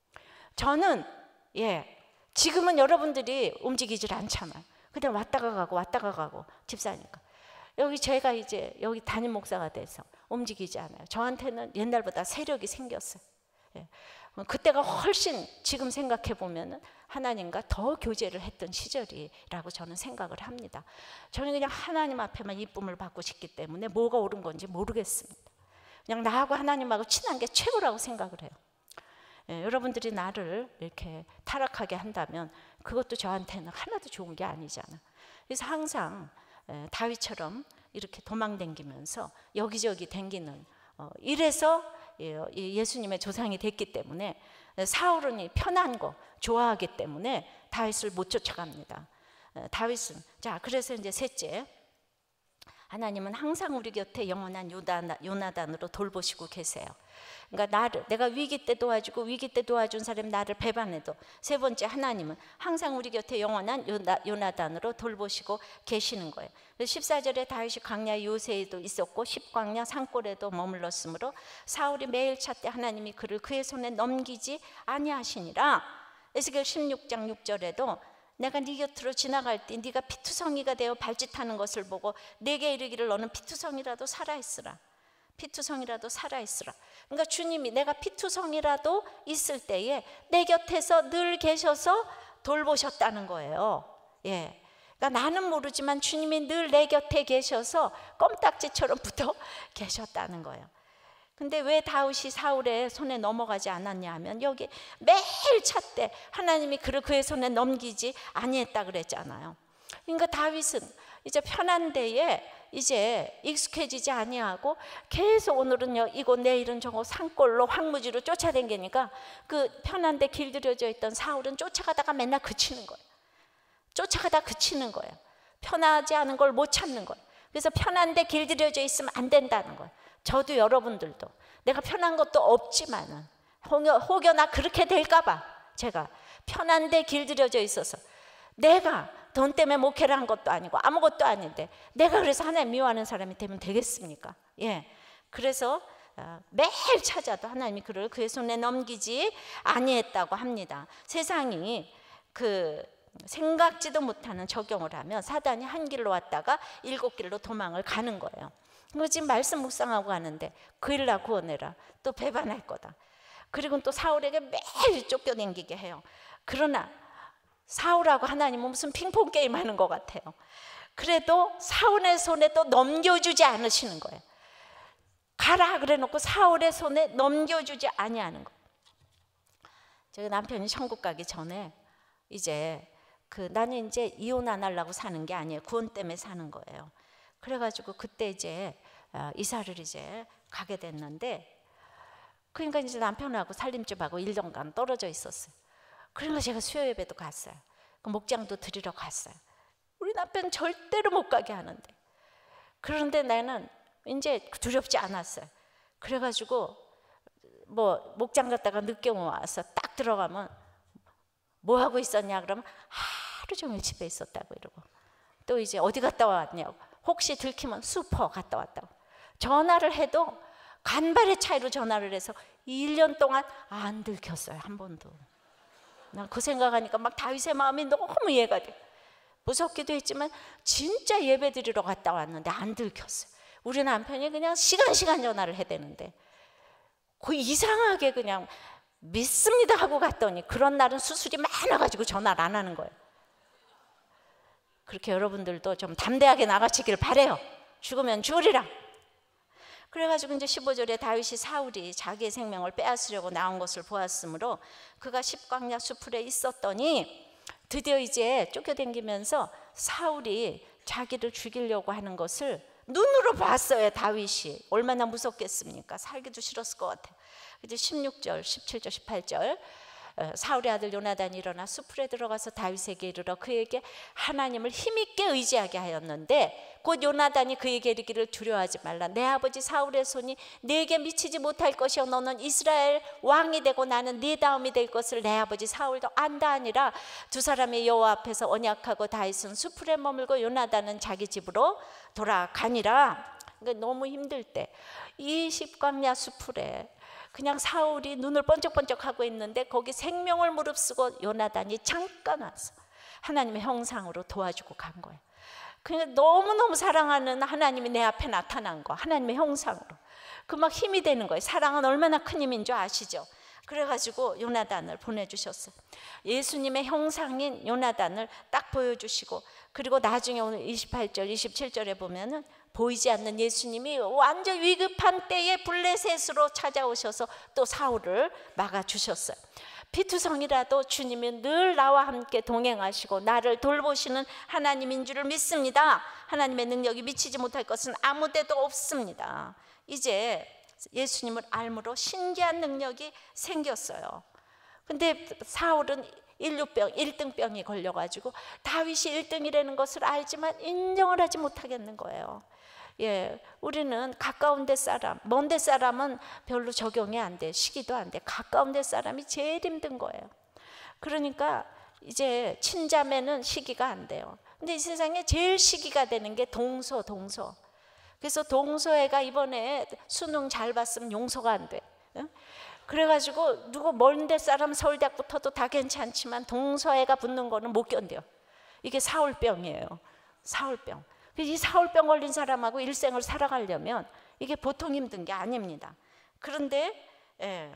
저는 예, 지금은 여러분들이 움직이질 않잖아요. 그냥 왔다가 가고 왔다가 가고 집사니까. 여기 제가 이제 여기 담임 목사가 돼서 움직이지 않아요. 저한테는 옛날보다 세력이 생겼어요. 예. 그때가 훨씬 지금 생각해 보면은 하나님과 더 교제를 했던 시절이라고 저는 생각을 합니다. 저는 그냥 하나님 앞에만 이쁨을 받고 싶기 때문에 뭐가 옳은 건지 모르겠습니다. 그냥 나하고 하나님하고 친한 게 최고라고 생각을 해요. 예, 여러분들이 나를 이렇게 타락하게 한다면 그것도 저한테는 하나도 좋은 게 아니잖아. 그래서 항상 예, 다윗처럼 이렇게 도망다니면서 여기저기 댕기는 어, 이래서 예, 예수님의 조상이 됐기 때문에 사울은 편한 거 좋아하기 때문에 다윗을 못 쫓아갑니다. 예, 다윗은 자 그래서 이제 셋째, 하나님은 항상 우리 곁에 영원한 요나단으로 돌보시고 계세요. 그러니까 나를 내가 위기 때 도와주고 위기 때 도와준 사람이 나를 배반해도 세 번째, 하나님은 항상 우리 곁에 영원한 요나, 요나단으로 돌보시고 계시는 거예요. 그래서 십사 절에 다윗이 광야 요새에도 있었고 십광야 산골에도 머물렀으므로 사울이 매일 찾되 하나님이 그를 그의 손에 넘기지 아니하시니라. 에스겔 십육 장 육 절에도 내가 네 곁으로 지나갈 때 네가 피투성이가 되어 발짓하는 것을 보고 내게 이르기를 너는 피투성이라도 살아있으라. 피투성이라도 살아있으라. 그러니까 주님이 내가 피투성이라도 있을 때에 내 곁에서 늘 계셔서 돌보셨다는 거예요. 예. 그러니까 나는 모르지만 주님이 늘 내 곁에 계셔서 껌딱지처럼 붙어 계셨다는 거예요. 근데 왜 다윗이 사울의 손에 넘어가지 않았냐 하면 여기 매일 찾되 하나님이 그를 그의 손에 넘기지 아니했다 그랬잖아요. 그러니까 다윗은 이제 편한 데에 이제 익숙해지지 아니하고 계속 오늘은 이곳 내일은 저곳 산골로 황무지로 쫓아다니니까 그 편한 데 길들여져 있던 사울은 쫓아가다가 맨날 그치는 거예요. 쫓아가다 그치는 거예요. 편하지 않은 걸 못 찾는 거예요. 그래서 편한 데 길들여져 있으면 안 된다는 거예요. 저도 여러분들도 내가 편한 것도 없지만은 혹여나 그렇게 될까 봐 제가 편한 데 길들여져 있어서 내가 돈 때문에 목회를 한 것도 아니고 아무것도 아닌데 내가 그래서 하나님 미워하는 사람이 되면 되겠습니까? 예. 그래서 매일 찾아도 하나님이 그를 그의 손에 넘기지 아니했다고 합니다. 세상이 그 생각지도 못하는 적용을 하면 사단이 한 길로 왔다가 일곱 길로 도망을 가는 거예요. 그리고 지금 말씀 묵상하고 가는데 구일라 구원해라, 또 배반할 거다. 그리고 또 사울에게 매일 쫓겨다니게 해요. 그러나 사울하고 하나님은 무슨 핑퐁 게임 하는 것 같아요. 그래도 사울의 손에 또 넘겨주지 않으시는 거예요. 가라 그래 놓고 사울의 손에 넘겨주지 아니하는 거예요. 저희 남편이 천국 가기 전에 이제 그 나는 이제 이혼 안 하려고 사는 게 아니에요. 구원 때문에 사는 거예요. 그래가지고 그때 이제 이사를 이제 가게 됐는데, 그러니까 이제 남편하고 살림집하고 일 년간 떨어져 있었어요. 그러니까 제가 수요 예배도 갔어요. 그 목장도 드리러 갔어요. 우리 남편 절대로 못 가게 하는데, 그런데 나는 이제 두렵지 않았어요. 그래가지고 뭐 목장 갔다가 늦게 와서 딱 들어가면 뭐 하고 있었냐 그러면 하루 종일 집에 있었다고 이러고, 또 이제 어디 갔다 왔냐고, 혹시 들키면 슈퍼 갔다 왔다고. 전화를 해도 간발의 차이로 전화를 해서 일 년 동안 안 들켰어요. 한 번도. 난 그 생각하니까 막 다윗의 마음이 너무 이해가 돼. 무섭기도 했지만 진짜 예배 드리러 갔다 왔는데 안 들켰어요. 우리 남편이 그냥 시간 시간 전화를 해야 되는데 그 이상하게 그냥 믿습니다 하고 갔더니 그런 날은 수술이 많아가지고 전화를 안 하는 거예요. 그렇게 여러분들도 좀 담대하게 나가시길 바래요. 죽으면 죽으리라. 그래가지고 이제 십오 절에 다윗이 사울이 자기의 생명을 빼앗으려고 나온 것을 보았으므로 그가 십광야 수풀에 있었더니 드디어 이제 쫓겨다니면서 사울이 자기를 죽이려고 하는 것을 눈으로 봤어요. 다윗이 얼마나 무섭겠습니까? 살기도 싫었을 것 같아요. 이제 십육 절, 십칠 절, 십팔 절 사울의 아들 요나단이 일어나 수풀에 들어가서 다윗에게 이르러 그에게 하나님을 힘있게 의지하게 하였는데, 곧 요나단이 그에게 이르기를 두려워하지 말라. 내 아버지 사울의 손이 네게 미치지 못할 것이요 너는 이스라엘 왕이 되고 나는 네 다음이 될 것을 내 아버지 사울도 안다 하니라. 두 사람이 여호와 앞에서 언약하고 다윗은 수풀에 머물고 요나단은 자기 집으로 돌아가니라. 그러니까 너무 힘들 때 이 십광야 수풀에 그냥 사울이 눈을 번쩍번쩍 하고 있는데 거기 생명을 무릅쓰고 요나단이 잠깐 와서 하나님의 형상으로 도와주고 간 거예요. 그러니까 너무너무 사랑하는 하나님이 내 앞에 나타난 거, 하나님의 형상으로. 그 막 힘이 되는 거예요. 사랑은 얼마나 큰 힘인 줄 아시죠? 그래가지고 요나단을 보내주셨어요. 예수님의 형상인 요나단을 딱 보여주시고, 그리고 나중에 오늘 이십팔 절, 이십칠 절에 보면은 보이지 않는 예수님이 완전 위급한 때에 블레셋으로 찾아오셔서 또 사울을 막아주셨어요. 피투성이라도 주님은 늘 나와 함께 동행하시고 나를 돌보시는 하나님인 줄을 믿습니다. 하나님의 능력이 미치지 못할 것은 아무 데도 없습니다. 이제 예수님을 알므로 신기한 능력이 생겼어요. 근데 사울은 인류병, 일등병이 걸려가지고 다윗이 일등이라는 것을 알지만 인정을 하지 못하겠는 거예요. 예, 우리는 가까운 데 사람, 먼 데 사람은 별로 적용이 안 돼, 시기도 안 돼. 가까운 데 사람이 제일 힘든 거예요. 그러니까 이제 친자매는 시기가 안 돼요. 근데 이 세상에 제일 시기가 되는 게 동서, 동서. 그래서 동서애가 이번에 수능 잘 봤으면 용서가 안 돼. 그래가지고 누구 먼 데 사람 서울대학 붙어도 다 괜찮지만 동서애가 붙는 거는 못 견뎌요. 이게 사울병이에요. 사울병. 이 사울병 걸린 사람하고 일생을 살아가려면 이게 보통 힘든 게 아닙니다. 그런데 예,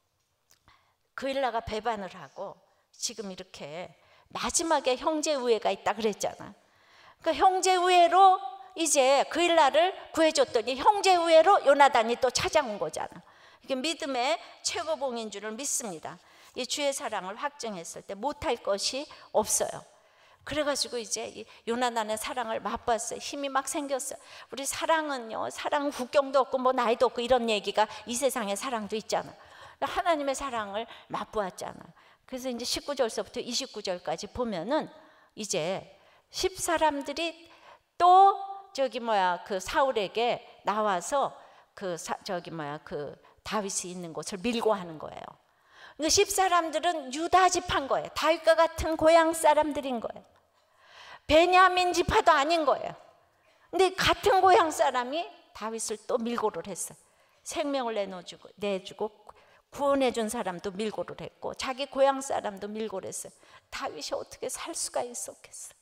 그일라가 배반을 하고 지금 이렇게 마지막에 형제 우애가 있다 그랬잖아. 그러니까 형제 우애로 이제 그일라를 구해줬더니 형제 우애로 요나단이 또 찾아온 거잖아. 이게 믿음의 최고봉인 줄을 믿습니다. 이 주의 사랑을 확증했을 때 못할 것이 없어요. 그래가지고 이제 요나단의 사랑을 맛봤어요. 힘이 막 생겼어요. 우리 사랑은요, 사랑 국경도 없고 뭐 나이도 없고 이런 얘기가 이 세상에 사랑도 있잖아. 하나님의 사랑을 맛보았잖아. 그래서 이제 십구 절서부터 이십구 절까지 보면은 이제 십 사람들이 또 저기 뭐야 그 사울에게 나와서 그 사, 저기 뭐야 그 다윗이 있는 곳을 밀고 하는 거예요. 그 십 사람들은 유다 지파인 거예요. 다윗과 같은 고향 사람들인 거예요. 베냐민 지파도 아닌 거예요. 근데 같은 고향 사람이 다윗을 또 밀고를 했어요. 생명을 내놓주고 내주고 구원해 준 사람도 밀고를 했고 자기 고향 사람도 밀고를 했어요. 다윗이 어떻게 살 수가 있었겠어요?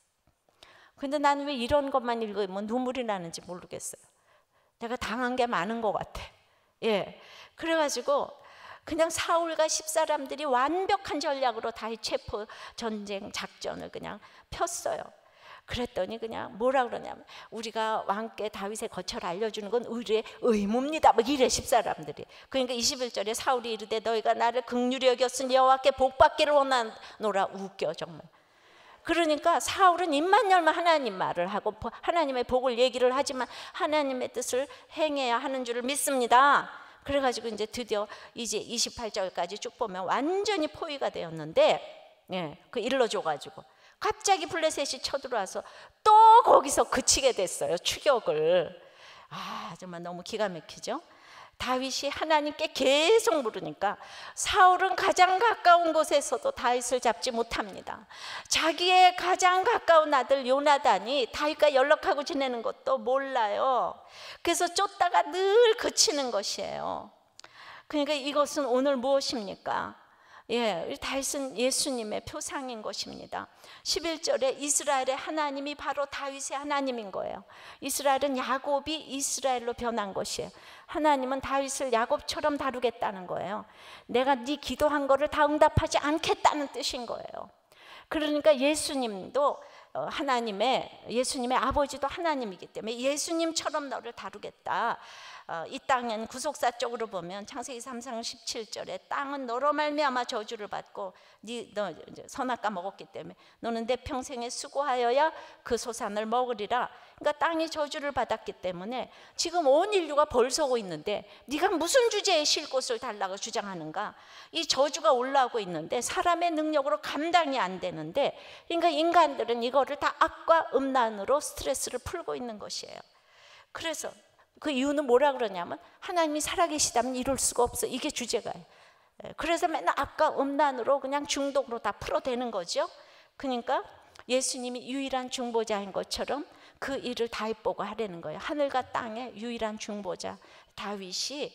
근데 난 왜 이런 것만 읽으면 눈물이 나는지 모르겠어요. 내가 당한 게 많은 것 같아. 예, 그래가지고 그냥 사울과 십 사람들이 완벽한 전략으로 다윗 체포 전쟁 작전을 그냥 폈어요. 그랬더니 그냥 뭐라 그러냐면 우리가 왕께 다윗의 거처를 알려주는 건 우리의 의무입니다. 막 이래 십 사람들이. 그러니까 이십일 절에 사울이 이르되 너희가 나를 긍휼히 여겼으니 여호와께 복받기를 원하노라. 웃겨 정말. 그러니까 사울은 입만 열면 하나님 말을 하고 하나님의 복을 얘기를 하지만 하나님의 뜻을 행해야 하는 줄을 믿습니다. 그래가지고 이제 드디어 이제 이십팔 절까지 쭉 보면 완전히 포위가 되었는데, 예, 그 일러줘가지고 갑자기 블레셋이 쳐들어와서 또 거기서 그치게 됐어요. 추격을. 아 정말 너무 기가 막히죠. 다윗이 하나님께 계속 물으니까 사울은 가장 가까운 곳에서도 다윗을 잡지 못합니다. 자기의 가장 가까운 아들 요나단이 다윗과 연락하고 지내는 것도 몰라요. 그래서 쫓다가 늘 그치는 것이에요. 그러니까 이것은 오늘 무엇입니까? 예, 다윗은 예수님의 표상인 것입니다. 십일 절에 이스라엘의 하나님이 바로 다윗의 하나님인 거예요. 이스라엘은 야곱이 이스라엘로 변한 것이에요. 하나님은 다윗을 야곱처럼 다루겠다는 거예요. 내가 네 기도한 거를 다 응답하지 않겠다는 뜻인 거예요. 그러니까 예수님도 하나님의 예수님의 아버지도 하나님이기 때문에 예수님처럼 너를 다루겠다. 어, 이 땅은 구속사 쪽으로 보면 창세기 삼 장 십칠 절에 땅은 너로 말미암아 저주를 받고 네, 너 선악과 먹었기 때문에 너는 내 평생에 수고하여야 그 소산을 먹으리라. 그러니까 땅이 저주를 받았기 때문에 지금 온 인류가 벌서고 있는데 네가 무슨 주제에 쉴 곳을 달라고 주장하는가? 이 저주가 올라오고 있는데 사람의 능력으로 감당이 안 되는데, 그러니까 인간들은 이거를 다 악과 음란으로 스트레스를 풀고 있는 것이에요. 그래서 그 이유는 뭐라 그러냐면 하나님이 살아계시다면 이룰 수가 없어. 이게 주제가예요. 그래서 맨날 악과 음란으로 그냥 중독으로 다 풀어대는 거죠. 그러니까 예수님이 유일한 중보자인 것처럼 그 일을 다윗 보고 하려는 거예요. 하늘과 땅의 유일한 중보자 다윗이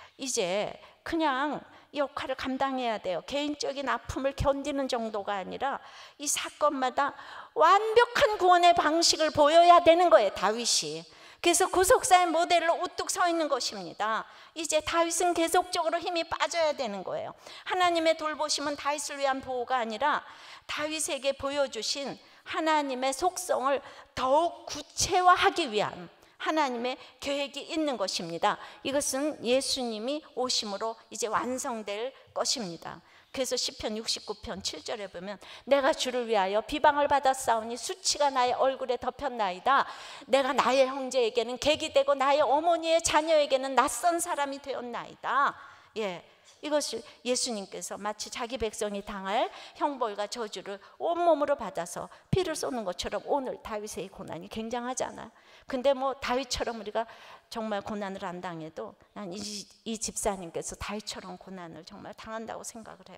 이제 그냥 이 역할을 감당해야 돼요. 개인적인 아픔을 견디는 정도가 아니라 이 사건마다 완벽한 구원의 방식을 보여야 되는 거예요, 다윗이. 그래서 구속사의 모델로 우뚝 서 있는 것입니다. 이제 다윗은 계속적으로 힘이 빠져야 되는 거예요. 하나님의 돌보심은 다윗을 위한 보호가 아니라 다윗에게 보여주신 하나님의 속성을 더욱 구체화하기 위한 하나님의 계획이 있는 것입니다. 이것은 예수님이 오심으로 이제 완성될 것입니다. 그래서 시편 육십구 편 칠 절에 보면 내가 주를 위하여 비방을 받았사오니 수치가 나의 얼굴에 덮였나이다. 내가 나의 형제에게는 객이 되고 나의 어머니의 자녀에게는 낯선 사람이 되었나이다. 예, 이것을 예수님께서 마치 자기 백성이 당할 형벌과 저주를 온몸으로 받아서 피를 쏟는 것처럼 오늘 다윗의 고난이 굉장하잖아. 근데 뭐 다윗처럼 우리가 정말 고난을 안 당해도 난 이 이 집사님께서 다윗처럼 고난을 정말 당한다고 생각을 해요.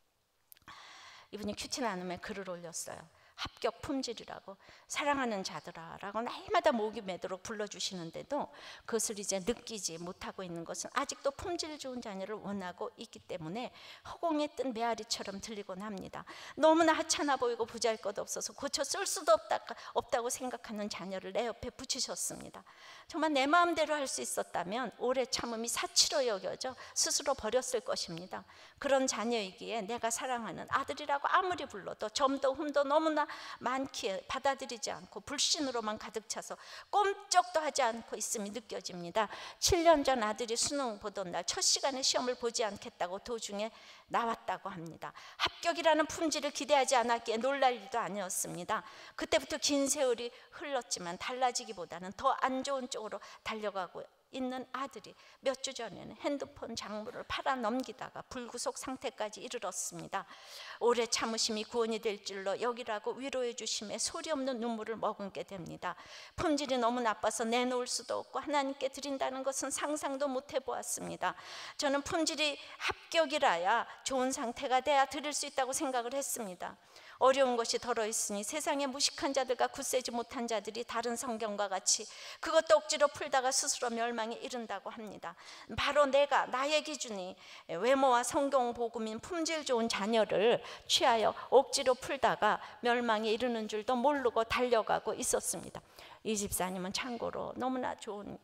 이분이 큐티 나눔에 글을 올렸어요. 합격 품질이라고, 사랑하는 자들아 라고 날마다 목이 매도록 불러주시는데도 그것을 이제 느끼지 못하고 있는 것은 아직도 품질 좋은 자녀를 원하고 있기 때문에 허공에 뜬 메아리처럼 들리곤 합니다. 너무나 하찮아 보이고 보잘것 없어서 고쳐 쓸 수도 없다, 없다고 생각하는 자녀를 내 옆에 붙이셨습니다. 정말 내 마음대로 할 수 있었다면 오래 참음이 사치로 여겨져 스스로 버렸을 것입니다. 그런 자녀이기에 내가 사랑하는 아들이라고 아무리 불러도 점도 흠도 너무나 너무나 많기에 받아들이지 않고 불신으로만 가득 차서 꼼짝도 하지 않고 있음이 느껴집니다. 칠 년 전 아들이 수능 보던 날 첫 시간에 시험을 보지 않겠다고 도중에 나왔다고 합니다. 합격이라는 품질을 기대하지 않았기에 놀랄 일도 아니었습니다. 그때부터 긴 세월이 흘렀지만 달라지기보다는 더 안 좋은 쪽으로 달려가고 있는 아들이 몇 주 전에는 핸드폰 장부를 팔아 넘기다가 불구속 상태까지 이르렀습니다. 오래 참으심이 구원이 될 줄로 여기라고 위로해 주심에 소리 없는 눈물을 머금게 됩니다. 품질이 너무 나빠서 내놓을 수도 없고 하나님께 드린다는 것은 상상도 못 해보았습니다. 저는 품질이 합격이라야 좋은 상태가 돼야 드릴 수 있다고 생각을 했습니다. 어려운 것이 덜어 있으니 세상의 무식한 자들과 굳세지 못한 자들이 다른 성경과 같이 그것도 억지로 풀다가 스스로 멸망에 이른다고 합니다. 바로 내가 나의 기준이 외모와 성경 복음인 품질 좋은 자녀를 취하여 억지로 풀다가 멸망에 이르는 줄도 모르고 달려가고 있었습니다. 이 집사님은 참고로 너무나 좋은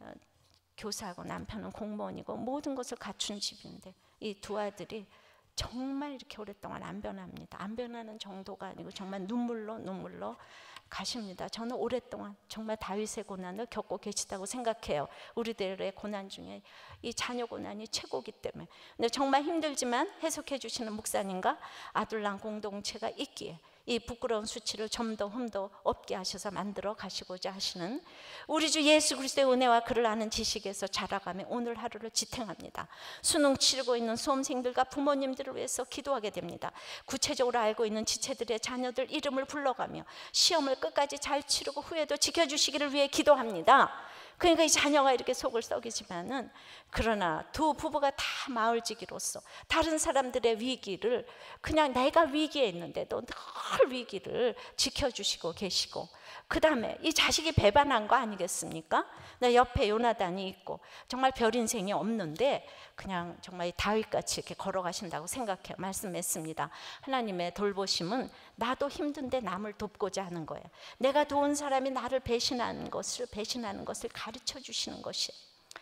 교사고 남편은 공무원이고 모든 것을 갖춘 집인데 이 두 아들이 정말 이렇게 오랫동안 안 변합니다. 안 변하는 정도가 아니고 정말 눈물로 눈물로 가십니다. 저는 오랫동안 정말 다윗의 고난을 겪고 계시다고 생각해요. 우리들의 고난 중에 이 자녀 고난이 최고기 때문에. 근데 정말 힘들지만 해석해 주시는 목사님과 아둘람 공동체가 있기에 이 부끄러운 수치를 좀 더 흠도 없게 하셔서 만들어 가시고자 하시는 우리 주 예수 그리스도의 은혜와 그를 아는 지식에서 자라가며 오늘 하루를 지탱합니다. 수능 치르고 있는 수험생들과 부모님들을 위해서 기도하게 됩니다. 구체적으로 알고 있는 지체들의 자녀들 이름을 불러가며 시험을 끝까지 잘 치르고 후에도 지켜주시기를 위해 기도합니다. 그러니까 이 자녀가 이렇게 속을 썩이지만은 그러나 두 부부가 다 마을지기로서 다른 사람들의 위기를 그냥 내가 위기에 있는데도 늘 위기를 지켜주시고 계시고 그 다음에 이 자식이 배반한 거 아니겠습니까? 내 옆에 요나단이 있고 정말 별 인생이 없는데 그냥 정말 다윗같이 이렇게 걸어가신다고 생각해요. 말씀했습니다. 하나님의 돌보심은 나도 힘든데 남을 돕고자 하는 거예요. 내가 도운 사람이 나를 배신하는 것을 배신하는 것을 가르쳐 주시는 것이에요.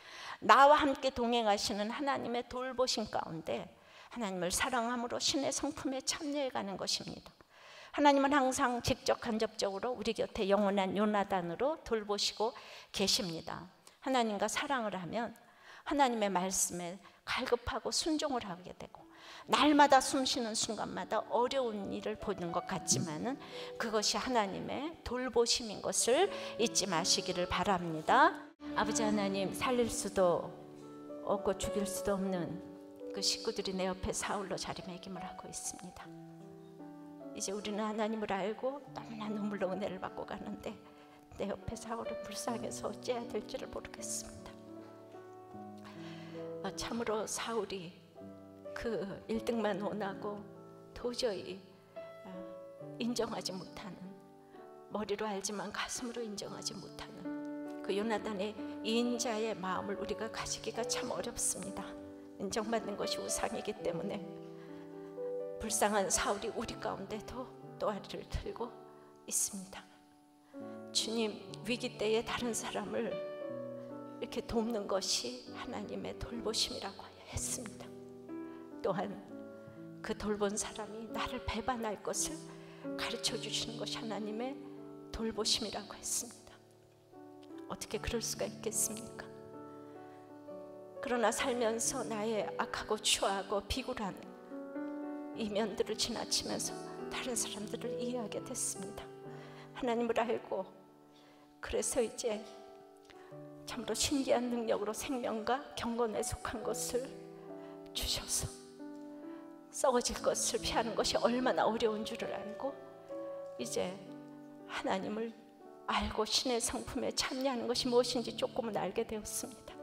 나와 함께 동행하시는 하나님의 돌보심 가운데 하나님을 사랑함으로 신의 성품에 참여해가는 것입니다. 하나님은 항상 직접 간접적으로 우리 곁에 영원한 요나단으로 돌보시고 계십니다. 하나님과 사랑을 하면 하나님의 말씀에 갈급하고 순종을 하게 되고 날마다 숨쉬는 순간마다 어려운 일을 보는 것 같지만은 그것이 하나님의 돌보심인 것을 잊지 마시기를 바랍니다. 아버지 하나님, 살릴 수도 없고 죽일 수도 없는 그 식구들이 내 옆에 사울로 자리매김을 하고 있습니다. 이제 우리는 하나님을 알고 너무나 눈물로 은혜를 받고 가는데 내 옆에 사울은 불쌍해서 어찌해야 될지를 모르겠습니다. 참으로 사울이 그 일 등만 원하고 도저히 인정하지 못하는, 머리로 알지만 가슴으로 인정하지 못하는 그 요나단의 인자의 마음을 우리가 가지기가 참 어렵습니다. 인정받는 것이 우상이기 때문에 불쌍한 사울이 우리 가운데도 또아리를 들고 있습니다. 주님, 위기 때에 다른 사람을 이렇게 돕는 것이 하나님의 돌보심이라고 했습니다. 또한 그 돌본 사람이 나를 배반할 것을 가르쳐 주시는 것이 하나님의 돌보심이라고 했습니다. 어떻게 그럴 수가 있겠습니까? 그러나 살면서 나의 악하고 추하고 비굴한 이면들을 지나치면서 다른 사람들을 이해하게 됐습니다. 하나님을 알고 그래서 이제 참으로 신기한 능력으로 생명과 경건에 속한 것을 주셔서 썩어질 것을 피하는 것이 얼마나 어려운 줄을 알고 이제 하나님을 알고 신의 성품에 참여하는 것이 무엇인지 조금은 알게 되었습니다.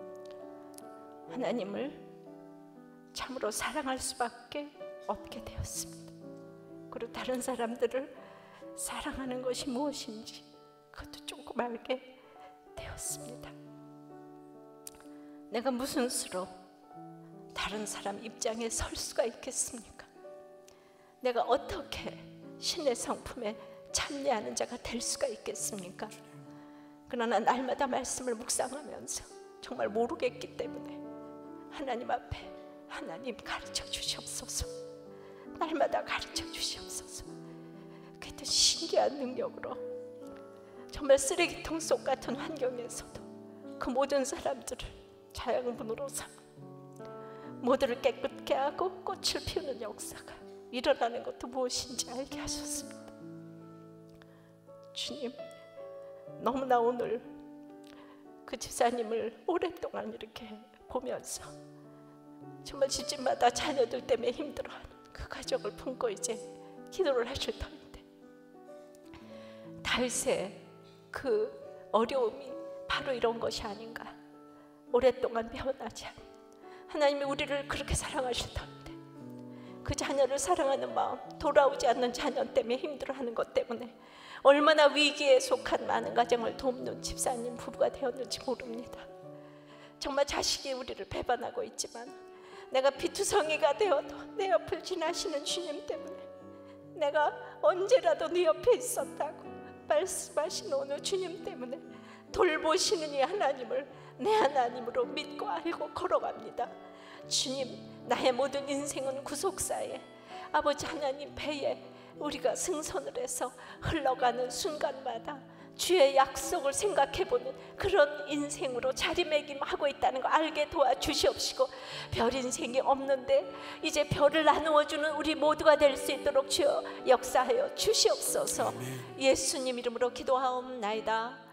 하나님을 참으로 사랑할 수밖에 없게 되었습니다. 그리고 다른 사람들을 사랑하는 것이 무엇인지 그것도 조금 알게 되었습니다. 내가 무슨 수로 다른 사람 입장에 설 수가 있겠습니까? 내가 어떻게 신의 성품에 참여하는 자가 될 수가 있겠습니까? 그러나 날마다 말씀을 묵상하면서 정말 모르겠기 때문에 하나님 앞에 하나님 가르쳐 주시옵소서, 날마다 가르쳐 주시옵소서. 그때 신기한 능력으로 정말 쓰레기통 속 같은 환경에서도 그 모든 사람들을 자양분으로 삼아 모두를 깨끗게 하고 꽃을 피우는 역사가 일어나는 것도 무엇인지 알게 하셨습니다. 주님, 너무나 오늘 그 집사님을 오랫동안 이렇게 보면서 정말 집집마다 자녀들 때문에 힘들어하는 그 가족을 품고 이제 기도를 하실 터인데, 다윗의 그 어려움이 바로 이런 것이 아닌가. 오랫동안 배워나지 않은 하나님이 우리를 그렇게 사랑하실 터인데 그 자녀를 사랑하는 마음, 돌아오지 않는 자녀 때문에 힘들어하는 것 때문에 얼마나 위기에 속한 많은 가정을 돕는 집사님 부부가 되었는지 모릅니다. 정말 자식이 우리를 배반하고 있지만 내가 피투성이가 되어도 내 옆을 지나시는 주님 때문에 내가 언제라도 네 옆에 있었다고 말씀하신 오늘 주님 때문에 돌보시는 이 하나님을 내 하나님으로 믿고 알고 걸어갑니다. 주님, 나의 모든 인생은 구속사에 아버지 하나님 배에 우리가 승선을 해서 흘러가는 순간마다 주의 약속을 생각해보는 그런 인생으로 자리매김하고 있다는 거 알게 도와주시옵시고, 별 인생이 없는데 이제 별을 나누어주는 우리 모두가 될 수 있도록 주여 역사하여 주시옵소서. 예수님 이름으로 기도하옵나이다.